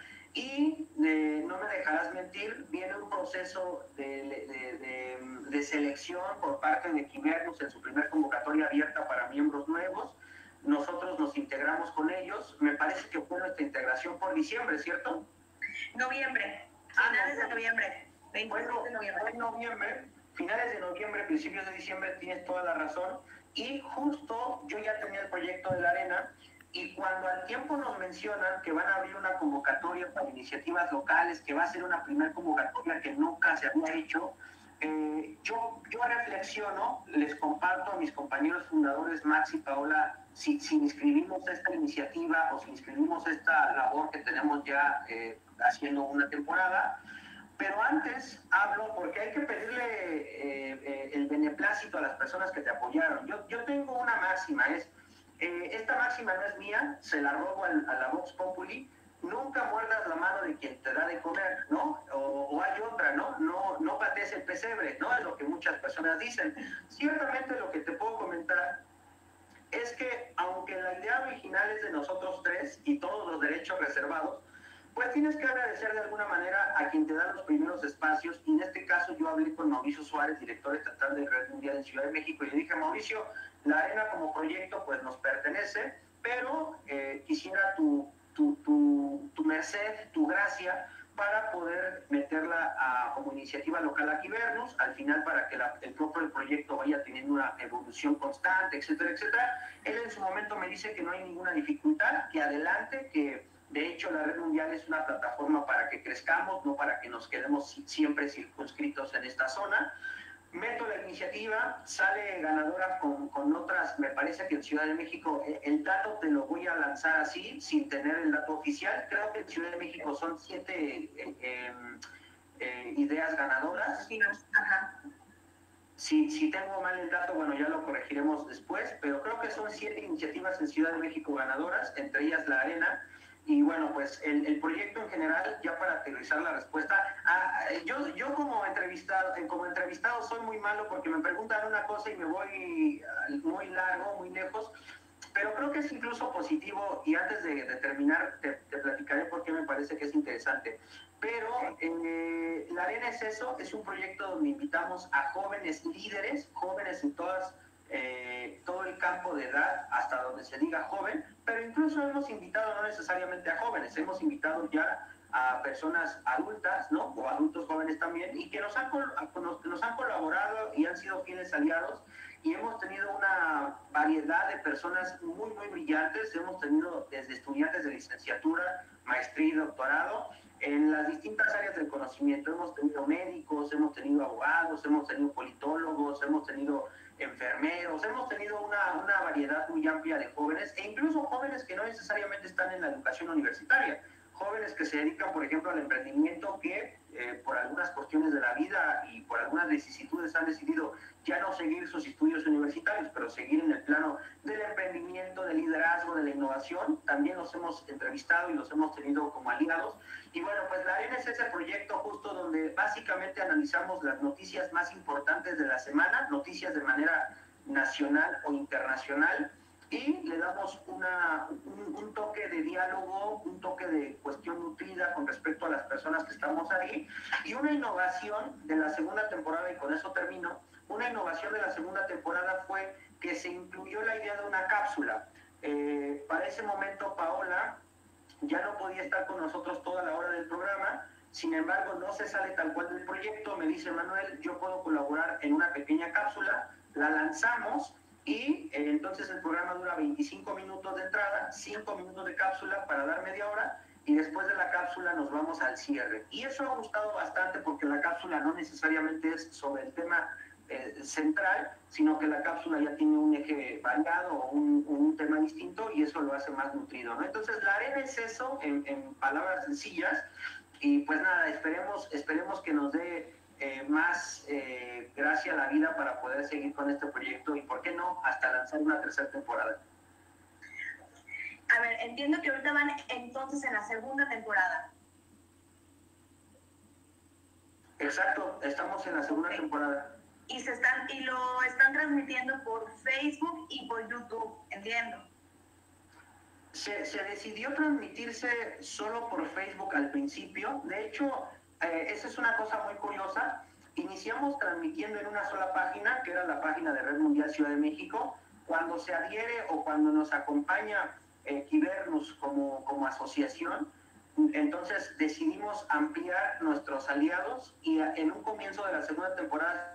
Y eh, no me dejarás mentir, viene un proceso de, de, de, de selección por parte de Quimernus en su primer convocatoria abierta para miembros nuevos. Nosotros nos integramos con ellos. Me parece que fue nuestra integración por diciembre, ¿cierto? Noviembre, ah, finales no, de noviembre. Bueno, de noviembre. Fue noviembre, finales de noviembre, principios de diciembre, tienes toda la razón. Y justo yo ya tenía el proyecto de la arena. Y cuando al tiempo nos mencionan que van a abrir una convocatoria para iniciativas locales, que va a ser una primera convocatoria que nunca se había hecho, eh, yo, yo reflexiono, les comparto a mis compañeros fundadores Max y Paola si, si inscribimos esta iniciativa o si inscribimos esta labor que tenemos ya eh, haciendo una temporada. Pero antes hablo porque hay que pedirle eh, eh, el beneplácito a las personas que te apoyaron. Yo, yo tengo una máxima, es... Eh, esta máxima no es mía, se la robo al, a la Vox Populi. Nunca muerdas la mano de quien te da de comer, ¿no? O, o hay otra, ¿no? No, no patees el pesebre, ¿no? Es lo que muchas personas dicen. Ciertamente lo que te puedo comentar es que, aunque la idea original es de nosotros tres y todos los derechos reservados, pues tienes que agradecer de alguna manera a quien te da los primeros espacios. Y en este caso yo hablé con Mauricio Suárez, director estatal de Red Mundial en Ciudad de México, y le dije, Mauricio, la arena como proyecto pues nos pertenece, pero eh, quisiera tu, tu, tu, tu merced, tu gracia, para poder meterla a, como iniciativa local a Quimernus, al final para que la, el propio proyecto vaya teniendo una evolución constante, etcétera, etcétera. Él en su momento me dice que no hay ninguna dificultad, que adelante, que de hecho la Red Mundial es una plataforma para que crezcamos, no para que nos quedemos siempre circunscritos en esta zona. Meto la iniciativa, sale ganadora con, con otras, me parece que en Ciudad de México, el dato te lo voy a lanzar así, sin tener el dato oficial. Creo que en Ciudad de México son siete eh, eh, eh, ideas ganadoras. Ajá. Si, si tengo mal el dato, bueno, ya lo corregiremos después, pero creo que son siete iniciativas en Ciudad de México ganadoras, entre ellas la arena. Y bueno, pues el, el proyecto en general, ya para aterrizar la respuesta, ah, yo, yo como, entrevistado, como entrevistado soy muy malo porque me preguntan una cosa y me voy muy largo, muy lejos, pero creo que es incluso positivo, y antes de, de terminar te, te platicaré por qué me parece que es interesante. Pero eh, la arena es eso, es un proyecto donde invitamos a jóvenes líderes, jóvenes en todas Eh, todo el campo de edad, hasta donde se diga joven, pero incluso hemos invitado no necesariamente a jóvenes, hemos invitado ya a personas adultas, ¿no? O adultos jóvenes también, y que nos han, nos, nos han colaborado y han sido fieles aliados, y hemos tenido una variedad de personas muy, muy brillantes. Hemos tenido desde estudiantes de licenciatura, maestría y doctorado, en las distintas áreas del conocimiento. Hemos tenido médicos, hemos tenido abogados, hemos tenido politólogos, hemos tenido enfermeros, hemos tenido una, una variedad muy amplia de jóvenes, e incluso jóvenes que no necesariamente están en la educación universitaria, jóvenes que se dedican, por ejemplo, al emprendimiento, que eh, por algunas cuestiones de la vida y por algunas vicisitudes han decidido ya no seguir sus estudios universitarios, pero seguir en el plano del emprendimiento, del liderazgo, de la innovación. También los hemos entrevistado y los hemos tenido como aliados. Y bueno, pues la arena es ese proyecto justo donde básicamente analizamos las noticias más importantes de la semana, noticias de manera nacional o internacional, y le damos una, un, un toque de diálogo, un toque de cuestión nutrida con respecto a las personas que estamos ahí, y una innovación de la segunda temporada, y con eso termino. Una innovación de la segunda temporada fue que se incluyó la idea de una cápsula. Eh, para ese momento Paola ya no podía estar con nosotros toda la hora del programa, sin embargo no se sale tal cual del proyecto. Me dice Manuel, yo puedo colaborar en una pequeña cápsula, la lanzamos, y eh, entonces el programa dura veinticinco minutos de entrada, cinco minutos de cápsula para dar media hora, y después de la cápsula nos vamos al cierre. Y eso ha gustado bastante porque la cápsula no necesariamente es sobre el tema eh, central, sino que la cápsula ya tiene un eje variado o un, un tema distinto, y eso lo hace más nutrido, ¿no? Entonces la arena es eso, en, en palabras sencillas. Y pues nada, esperemos, esperemos que nos dé eh, más eh, gracia a la vida para poder seguir con este proyecto, y por qué no, hasta lanzar una tercera temporada. entiendo que ahorita van entonces en la segunda temporada. Exacto, estamos en la segunda okay. temporada. Y, se están, y lo están transmitiendo por Facebook y por YouTube, entiendo. Se, se decidió transmitirse solo por Facebook al principio. De hecho, eh, esa es una cosa muy curiosa. Iniciamos transmitiendo en una sola página, que era la página de Red Mundial Ciudad de México. Cuando se adhiere o cuando nos acompaña eh, Kybernos como, como asociación, entonces decidimos ampliar nuestros aliados y en un comienzo de la segunda temporada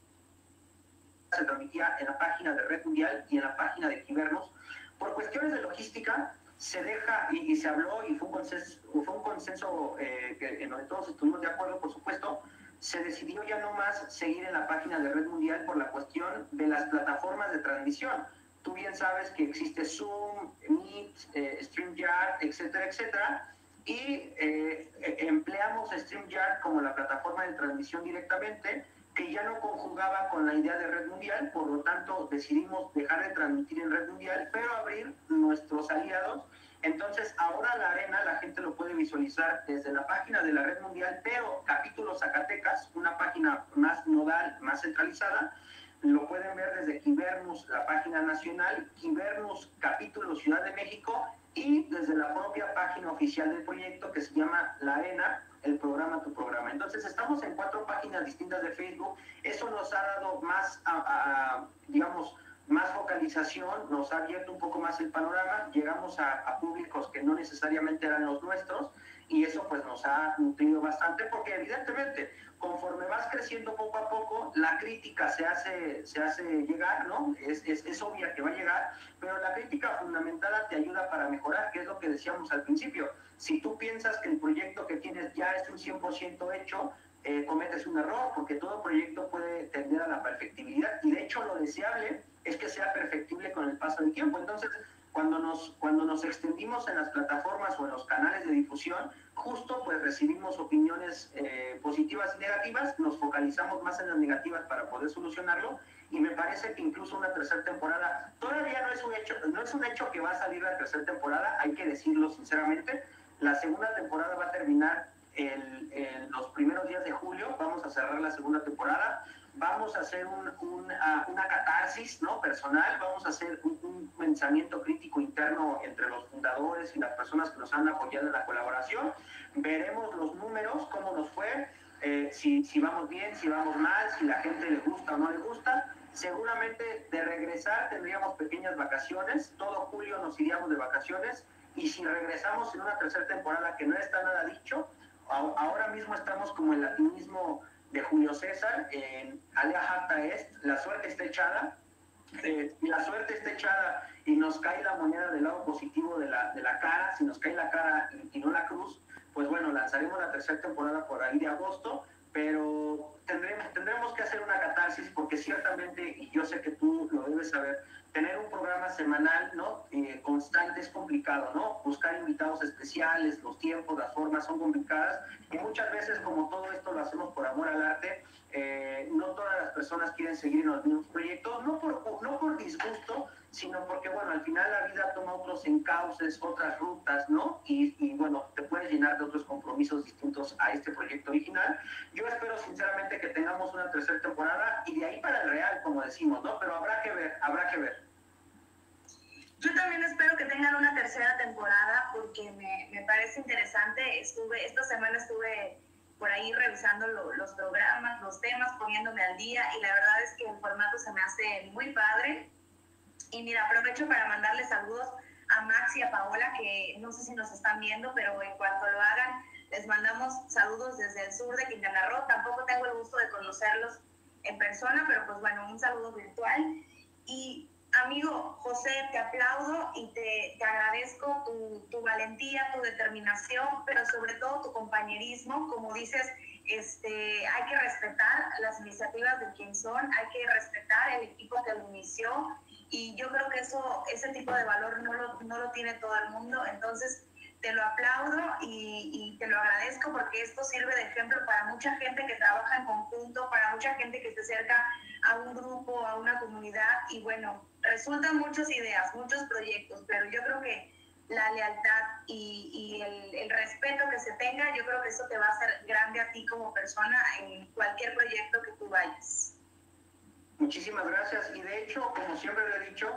se transmitía en la página de Red Mundial y en la página de Kybernos. Por cuestiones de logística se deja y, y se habló y fue un consenso, fue un consenso eh, que, en donde todos estuvimos de acuerdo, por supuesto. Se decidió ya no más seguir en la página de Red Mundial por la cuestión de las plataformas de transmisión. Tú bien sabes que existe Zoom, Meet, eh, StreamYard, etcétera, etcétera. Y eh, empleamos StreamYard como la plataforma de transmisión directamente, que ya no conjugaba con la idea de Red Mundial, por lo tanto decidimos dejar de transmitir en Red Mundial, pero abrir nuestros aliados. Entonces ahora la arena la gente lo puede visualizar desde la página de la Red Mundial, pero Capítulo Zacatecas, una página más nodal, más centralizada, lo pueden ver desde Kybernos, la página nacional, Kybernos Capítulo Ciudad de México, y desde la propia página oficial del proyecto que se llama La Arena, el programa Tu Programa. Entonces estamos en cuatro páginas distintas de Facebook. Eso nos ha dado más, a, a, digamos, más focalización, nos ha abierto un poco más el panorama, llegamos a, a públicos que no necesariamente eran los nuestros, y eso pues nos ha nutrido bastante, porque evidentemente conforme vas creciendo poco a poco, la crítica se hace, se hace llegar, ¿no? Es, es, es obvia que va a llegar, pero la crítica fundamentada te ayuda para mejorar, que es lo que decíamos al principio. Si tú piensas que el proyecto que tienes ya es un cien por ciento hecho, eh, cometes un error, porque todo proyecto puede tender a la perfectibilidad, y de hecho lo deseable es que sea perfectible con el paso del tiempo. Entonces, cuando nos, cuando nos extendimos en las plataformas o en los canales de difusión, justo pues recibimos opiniones eh, positivas y negativas, nos focalizamos más en las negativas para poder solucionarlo, y me parece que incluso una tercera temporada, todavía no es un hecho, no es un hecho que va a salir la tercera temporada, hay que decirlo sinceramente. La segunda temporada va a terminar el, el, los primeros días de julio, vamos a cerrar la segunda temporada. Vamos a hacer un, un, uh, una catarsis, ¿no?, personal, vamos a hacer un, un pensamiento crítico interno entre los fundadores y las personas que nos han apoyado en la colaboración. Veremos los números, cómo nos fue, eh, si, si vamos bien, si vamos mal, si la gente le gusta o no le gusta. Seguramente de regresar tendríamos pequeñas vacaciones, todo julio nos iríamos de vacaciones, y si regresamos en una tercera temporada que no está nada dicho, ahora mismo estamos como el latinismo de Julio César, en Alea Jacta Est, la suerte está echada, eh, y la suerte está echada y nos cae la moneda del lado positivo de la, de la cara, si nos cae la cara y, y no la cruz, pues bueno, lanzaremos la tercera temporada por ahí de agosto, pero tendremos, tendremos que hacer una catarsis, porque ciertamente, y yo sé que tú lo debes saber, tener un programa semanal, ¿no?, eh, constante es complicado, ¿no? Buscar invitados especiales, los tiempos, las formas son complicadas, y muchas veces, como todo esto lo hacemos por amor al arte, eh, no todas las personas quieren seguir en los mismos proyectos, no por, no por disgusto, sino porque, bueno, al final la vida toma otros encauces, otras rutas, ¿no? Y, y bueno, te puedes llenar de otros compromisos distintos a este proyecto original. Yo espero sinceramente que tengamos una tercera temporada, y de ahí para el real, como decimos, ¿no? Pero habrá que ver, habrá que ver. Yo también espero que tengan una tercera temporada, porque me, me parece interesante. Estuve, esta semana estuve por ahí revisando lo, los programas, los temas, poniéndome al día, y la verdad es que el formato se me hace muy padre. Y mira, aprovecho para mandarles saludos a Max y a Paola, que no sé si nos están viendo, pero en cuanto lo hagan, les mandamos saludos desde el sur de Quintana Roo. Tampoco tengo el gusto de conocerlos en persona, pero pues bueno, un saludo virtual. Y amigo José, te aplaudo y te, te agradezco tu, tu valentía, tu determinación, pero sobre todo tu compañerismo. Como dices, este, hay que respetar las iniciativas de quien son, hay que respetar el equipo que lo inició, y yo creo que eso, ese tipo de valor no lo, no lo tiene todo el mundo. Entonces te lo aplaudo y, y te lo agradezco, porque esto sirve de ejemplo para mucha gente que trabaja en conjunto, para mucha gente que se acerca a un grupo, a una comunidad, y bueno, resultan muchas ideas, muchos proyectos, pero yo creo que la lealtad y, y el, el respeto que se tenga, yo creo que eso te va a hacer grande a ti como persona en cualquier proyecto que tú vayas. Muchísimas gracias. Y de hecho, como siempre lo he dicho,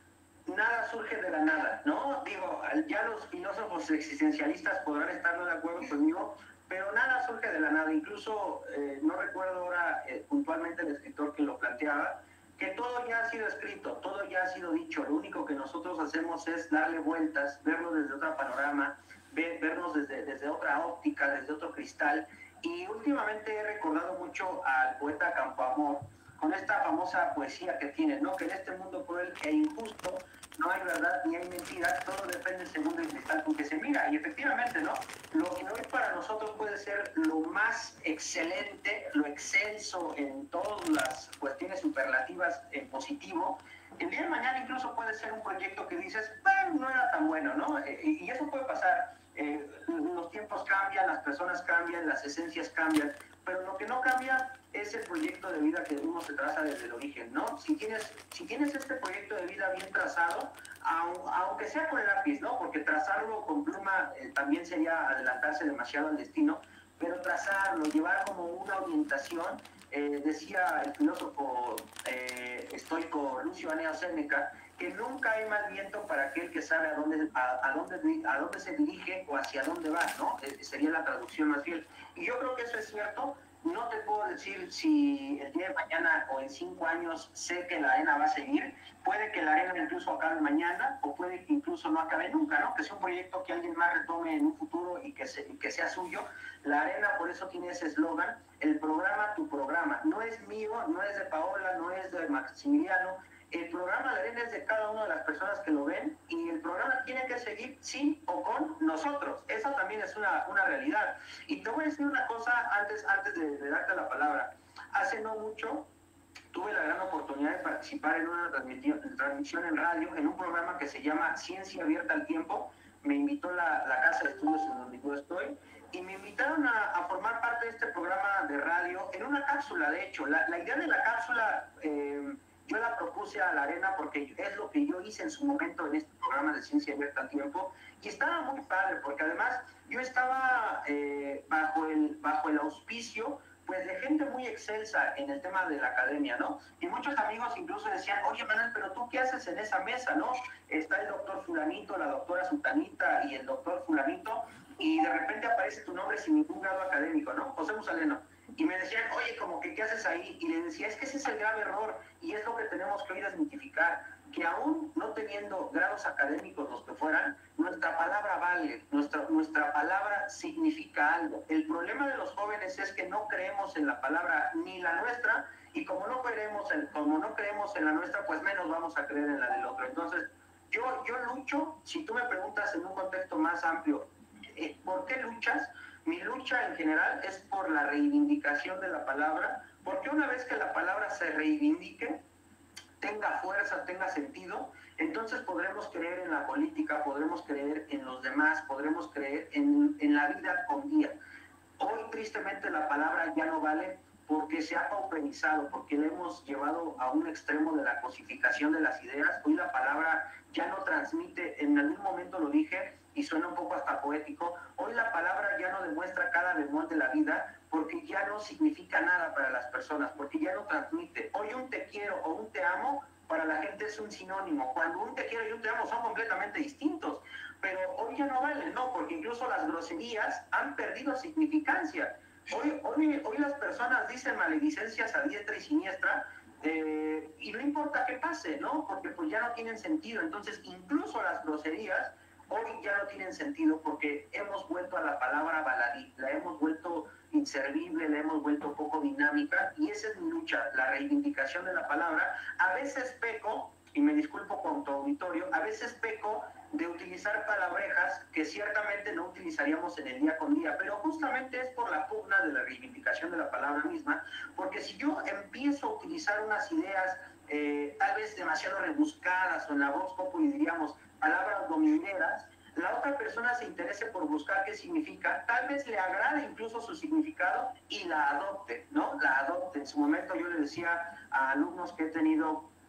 nada surge de la nada, ¿no? Digo, ya los filósofos existencialistas podrán estar no de acuerdo conmigo, pero nada surge de la nada. Incluso, eh, no recuerdo ahora eh, puntualmente el escritor que lo planteaba, que todo ya ha sido escrito, todo ya ha sido dicho. Lo único que nosotros hacemos es darle vueltas, verlo desde otro panorama, ver, vernos desde, desde otra óptica, desde otro cristal. Y últimamente he recordado mucho al poeta Campoamor, con esta famosa poesía que tiene, ¿no? Que en este mundo cruel e injusto no hay verdad ni hay mentira, todo depende según el cristal con que se mira. Y efectivamente, ¿no? Lo que hoy para nosotros puede ser lo más excelente, lo excelso en todas las cuestiones superlativas en positivo, el día de mañana incluso puede ser un proyecto que dices, bueno, no era tan bueno, ¿no? Y eso puede pasar. Eh, los tiempos cambian, las personas cambian, las esencias cambian, pero lo que no cambia es el proyecto de vida que uno se traza desde el origen, ¿no? Si tienes, si tienes este proyecto de vida bien trazado, aunque sea con el lápiz, ¿no? Porque trazarlo con pluma eh, también sería adelantarse demasiado al destino, pero trazarlo, llevar como una orientación, eh, decía el filósofo eh, estoico Lucio Anneo Séneca, que nunca hay mal viento para aquel que sabe a dónde, a, a dónde, a dónde se dirige o hacia dónde va, ¿no? Eh, sería la traducción más fiel. Y yo creo que eso es cierto. No te puedo decir si el día de mañana o en cinco años sé que la arena va a seguir. Puede que la arena incluso acabe mañana o puede que incluso no acabe nunca, ¿no? Que sea un proyecto que alguien más retome en un futuro y que, se, y que sea suyo. La arena por eso tiene ese eslogan, el programa, tu programa. No es mío, no es de Paola, no es de Maximiliano. El programa La Arena es de cada una de las personas que lo ven y el programa tiene que seguir sí o con nosotros. Eso también es una, una realidad. Y te voy a decir una cosa antes, antes de, de darte la palabra. Hace no mucho tuve la gran oportunidad de participar en una transmisión en radio, en un programa que se llama Ciencia Abierta al Tiempo. Me invitó la, la Casa de Estudios en donde yo estoy y me invitaron a, a formar parte de este programa de radio en una cápsula, de hecho. La, la idea de la cápsula... Eh, yo la propuse a la arena porque es lo que yo hice en su momento en este programa de Ciencia Abierta al Tiempo y estaba muy padre porque además yo estaba eh, bajo, el, bajo el auspicio pues de gente muy excelsa en el tema de la academia, ¿no? Y muchos amigos incluso decían, oye Manuel, pero tú qué haces en esa mesa, ¿no? Está el doctor fulanito, la doctora Sutanita y el doctor fulanito y de repente aparece tu nombre sin ningún grado académico, ¿no? José Musaleno. Y me decían, oye, como que, ¿qué haces ahí? Y le decía, es que ese es el grave error y es lo que tenemos que hoy desmitificar, que aún no teniendo grados académicos los que fueran, nuestra palabra vale, nuestra, nuestra palabra significa algo. El problema de los jóvenes es que no creemos en la palabra ni la nuestra y como no creemos en, como no creemos en la nuestra, pues menos vamos a creer en la del otro. Entonces, yo, yo lucho, si tú me preguntas en un contexto más amplio, eh, ¿por qué luchas? Mi lucha en general es por la reivindicación de la palabra, porque una vez que la palabra se reivindique, tenga fuerza, tenga sentido, entonces podremos creer en la política, podremos creer en los demás, podremos creer en, en la vida con día. Hoy tristemente la palabra ya no vale porque se ha pauperizado, porque le hemos llevado a un extremo de la cosificación de las ideas. Hoy la palabra ya no transmite, en algún momento lo dije, y suena un poco hasta poético, hoy la palabra ya no demuestra cada bemol de la vida porque ya no significa nada para las personas, porque ya no transmite. Hoy un te quiero o un te amo para la gente es un sinónimo, cuando un te quiero y un te amo son completamente distintos, pero hoy ya no valen, ¿no? Porque incluso las groserías han perdido significancia. Hoy, hoy, hoy las personas dicen maledicencias a diestra y siniestra, eh, y no importa qué pase, ¿no? Porque pues ya no tienen sentido. Entonces incluso las groserías hoy ya no tienen sentido porque hemos vuelto a la palabra baladí, la hemos vuelto inservible, la hemos vuelto poco dinámica y esa es mi lucha, la reivindicación de la palabra. A veces peco, y me disculpo con tu auditorio, a veces peco de utilizar palabrejas que ciertamente no utilizaríamos en el día con día, pero justamente es por la pugna de la reivindicación de la palabra misma, porque si yo empiezo a utilizar unas ideas eh, tal vez demasiado rebuscadas o en la voz populi diríamos palabras domineras, la otra persona se interese por buscar qué significa, tal vez le agrade incluso su significado y la adopte, ¿no? La adopte. En su momento yo le decía a alumnos que he tenido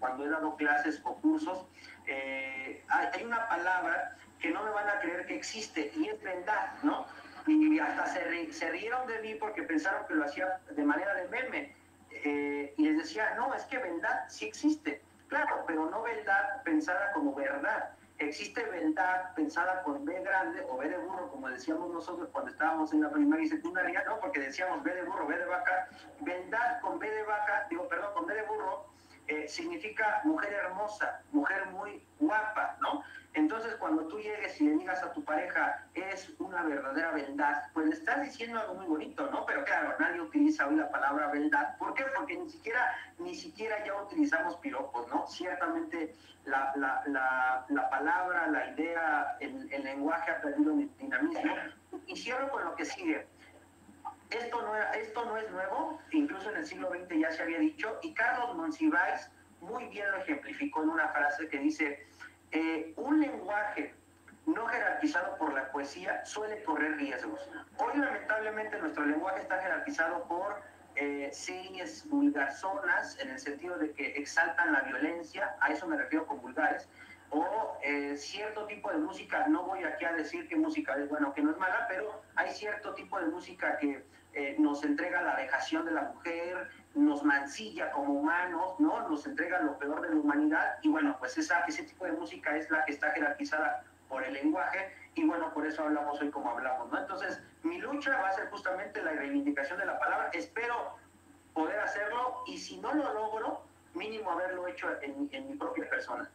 cuando he dado clases o cursos, eh, hay, hay una palabra que no me van a creer que existe y es verdad, ¿no? Y hasta se, ri, se rieron de mí porque pensaron que lo hacía de manera de meme. Eh, y les decía, no, es que verdad sí existe. Claro, pero no verdad pensada como verdad. Existe verdad pensada con B grande o B de burro, como decíamos nosotros cuando estábamos en la primaria y secundaria, ¿no? Porque decíamos B de burro, B de vaca. Verdad con B de vaca, digo, perdón, con B de burro, eh, significa mujer hermosa, mujer muy guapa, ¿no? Entonces, cuando tú llegues y le digas a tu pareja, es una verdadera verdad, pues le estás diciendo algo muy bonito, ¿no? Pero claro, nadie utiliza hoy la palabra verdad. ¿Por qué? Porque ni siquiera, ni siquiera ya utilizamos piropos, ¿no? Ciertamente la, la, la, la palabra, la idea, el, el lenguaje ha perdido dinamismo. Y cierro con lo que sigue. Esto no, esto no es nuevo, incluso en el siglo veinte ya se había dicho, y Carlos Monsiváis muy bien lo ejemplificó en una frase que dice, eh, un lenguaje no jerarquizado por la poesía suele correr riesgos. Hoy lamentablemente nuestro lenguaje está jerarquizado por eh, series vulgarzonas, en el sentido de que exaltan la violencia, a eso me refiero con vulgares, o eh, cierto tipo de música, no voy aquí a decir qué música es buena o que no es mala, pero hay cierto tipo de música que eh, nos entrega la vejación de la mujer, nos mancilla como humanos, ¿no? Nos entrega lo peor de la humanidad, y bueno, pues esa, ese tipo de música es la que está jerarquizada por el lenguaje, y bueno, por eso hablamos hoy como hablamos, ¿no? Entonces, mi lucha va a ser justamente la reivindicación de la palabra, espero poder hacerlo, y si no lo logro, mínimo haberlo hecho en, en mi propia persona.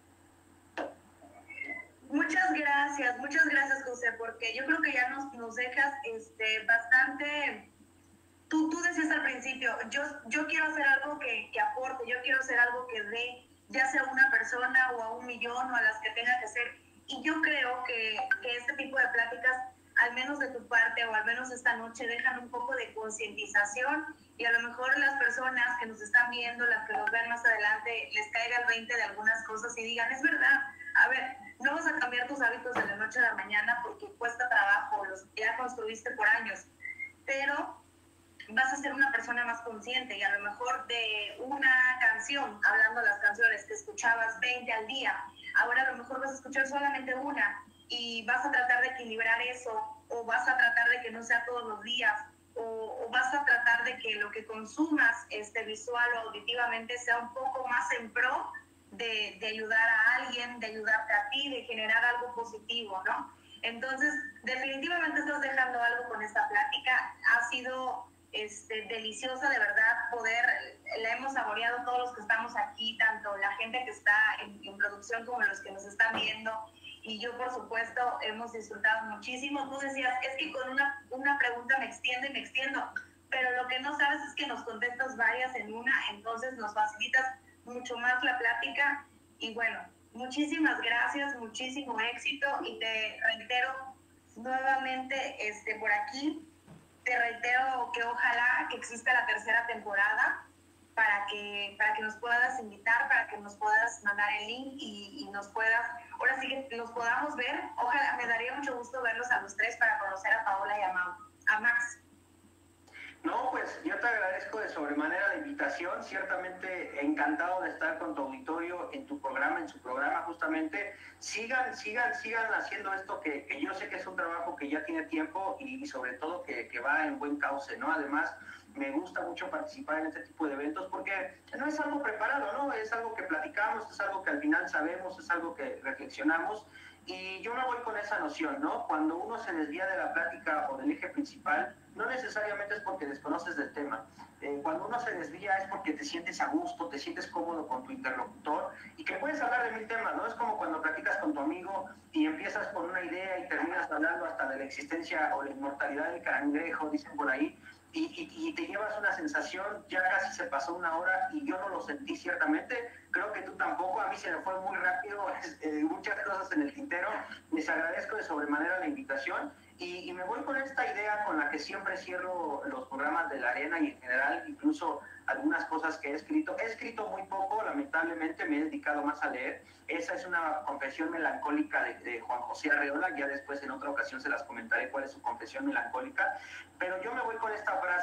Muchas gracias, muchas gracias, José, porque yo creo que ya nos, nos dejas este, bastante... Tú, tú decías al principio, yo, yo quiero hacer algo que, que aporte, yo quiero hacer algo que dé, ya sea a una persona o a un millón o a las que tenga que ser. Y yo creo que, que este tipo de pláticas, al menos de tu parte o al menos esta noche, dejan un poco de concientización, y a lo mejor las personas que nos están viendo, las que nos ven más adelante, les caiga el veinte de algunas cosas y digan, es verdad, a ver, no vas a cambiar tus hábitos de la noche a la mañana porque cuesta trabajo, los ya construiste por años, pero vas a ser una persona más consciente, y a lo mejor de una canción, hablando de las canciones que escuchabas veinte al día, ahora a lo mejor vas a escuchar solamente una, y vas a tratar de equilibrar eso, o vas a tratar de que no sea todos los días, o, o vas a tratar de que lo que consumas este, visual o auditivamente sea un poco más en pro de, de ayudar a alguien, de ayudarte a ti, de generar algo positivo, ¿no? Entonces, definitivamente estás dejando algo con esta plática. Ha sido este, deliciosa, de verdad, poder, la hemos saboreado todos los que estamos aquí, tanto la gente que está en, en producción como los que nos están viendo, y yo, por supuesto, hemos disfrutado muchísimo. Tú decías, es que con una, una pregunta me extiendo y me extiendo, pero lo que no sabes es que nos contestas varias en una, entonces nos facilitas mucho más la plática. Y bueno, muchísimas gracias, muchísimo éxito, y te reitero nuevamente este, por aquí, te reitero que ojalá que exista la tercera temporada para que, para que nos puedas invitar, para que nos puedas mandar el link y, y nos puedas, ahora sí que los podamos ver. Ojalá, me daría mucho gusto verlos a los tres para conocer a Paola y a, Mau, a Max. No, pues yo te agradezco de sobremanera la invitación, ciertamente encantado de estar con tu auditorio en tu programa, en su programa justamente. Sigan, sigan, sigan haciendo esto que, que yo sé que es un trabajo que ya tiene tiempo, y, y sobre todo que, que va en buen cauce, ¿no? Además, me gusta mucho participar en este tipo de eventos porque no es algo preparado, ¿no? Es algo que platicamos, es algo que al final sabemos, es algo que reflexionamos. Y yo me voy con esa noción, ¿no? Cuando uno se desvía de la plática o del eje principal, no necesariamente es porque desconoces del tema. Eh, cuando uno se desvía es porque te sientes a gusto, te sientes cómodo con tu interlocutor, y que puedes hablar de mil temas, ¿no? Es como cuando platicas con tu amigo y empiezas con una idea y terminas hablando hasta de la existencia o la inmortalidad del cangrejo, dicen por ahí, y, y, y te llevas una sensación, ya casi se pasó una hora y yo no lo sentí ciertamente, creo que tú tampoco, a mí se me fue muy rápido, eh, muchas cosas en el tintero. Les agradezco de sobremanera la invitación, y, y me voy con esta idea con la que siempre cierro los programas de La Arena, y en general incluso algunas cosas que he escrito. He escrito muy poco, lamentablemente me he dedicado más a leer. Esa es una confesión melancólica de, de Juan José Arreola, ya después en otra ocasión se las comentaré cuál es su confesión melancólica, pero yo me voy con esta frase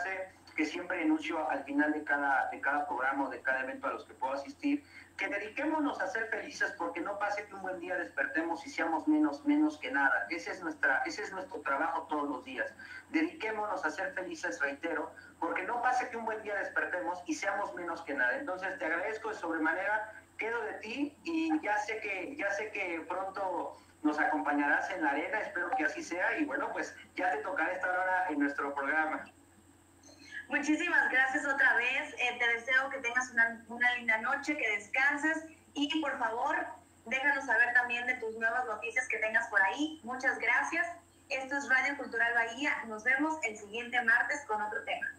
que siempre enuncio al final de cada, de cada programa o de cada evento a los que puedo asistir, que dediquémonos a ser felices, porque no pase que un buen día despertemos y seamos menos, menos que nada. Ese es, nuestra, ese es nuestro trabajo todos los días. Dediquémonos a ser felices, reitero, porque no pase que un buen día despertemos y seamos menos que nada. Entonces te agradezco de sobremanera, quedo de ti y ya sé que, ya sé que pronto nos acompañarás en la arena, espero que así sea, y bueno, pues ya te tocará estar ahora en nuestro programa. Muchísimas gracias otra vez, eh, te deseo que tengas una, una linda noche, que descanses y por favor déjanos saber también de tus nuevas noticias que tengas por ahí. Muchas gracias. Esto es Radio Cultural Bahía, nos vemos el siguiente martes con otro tema.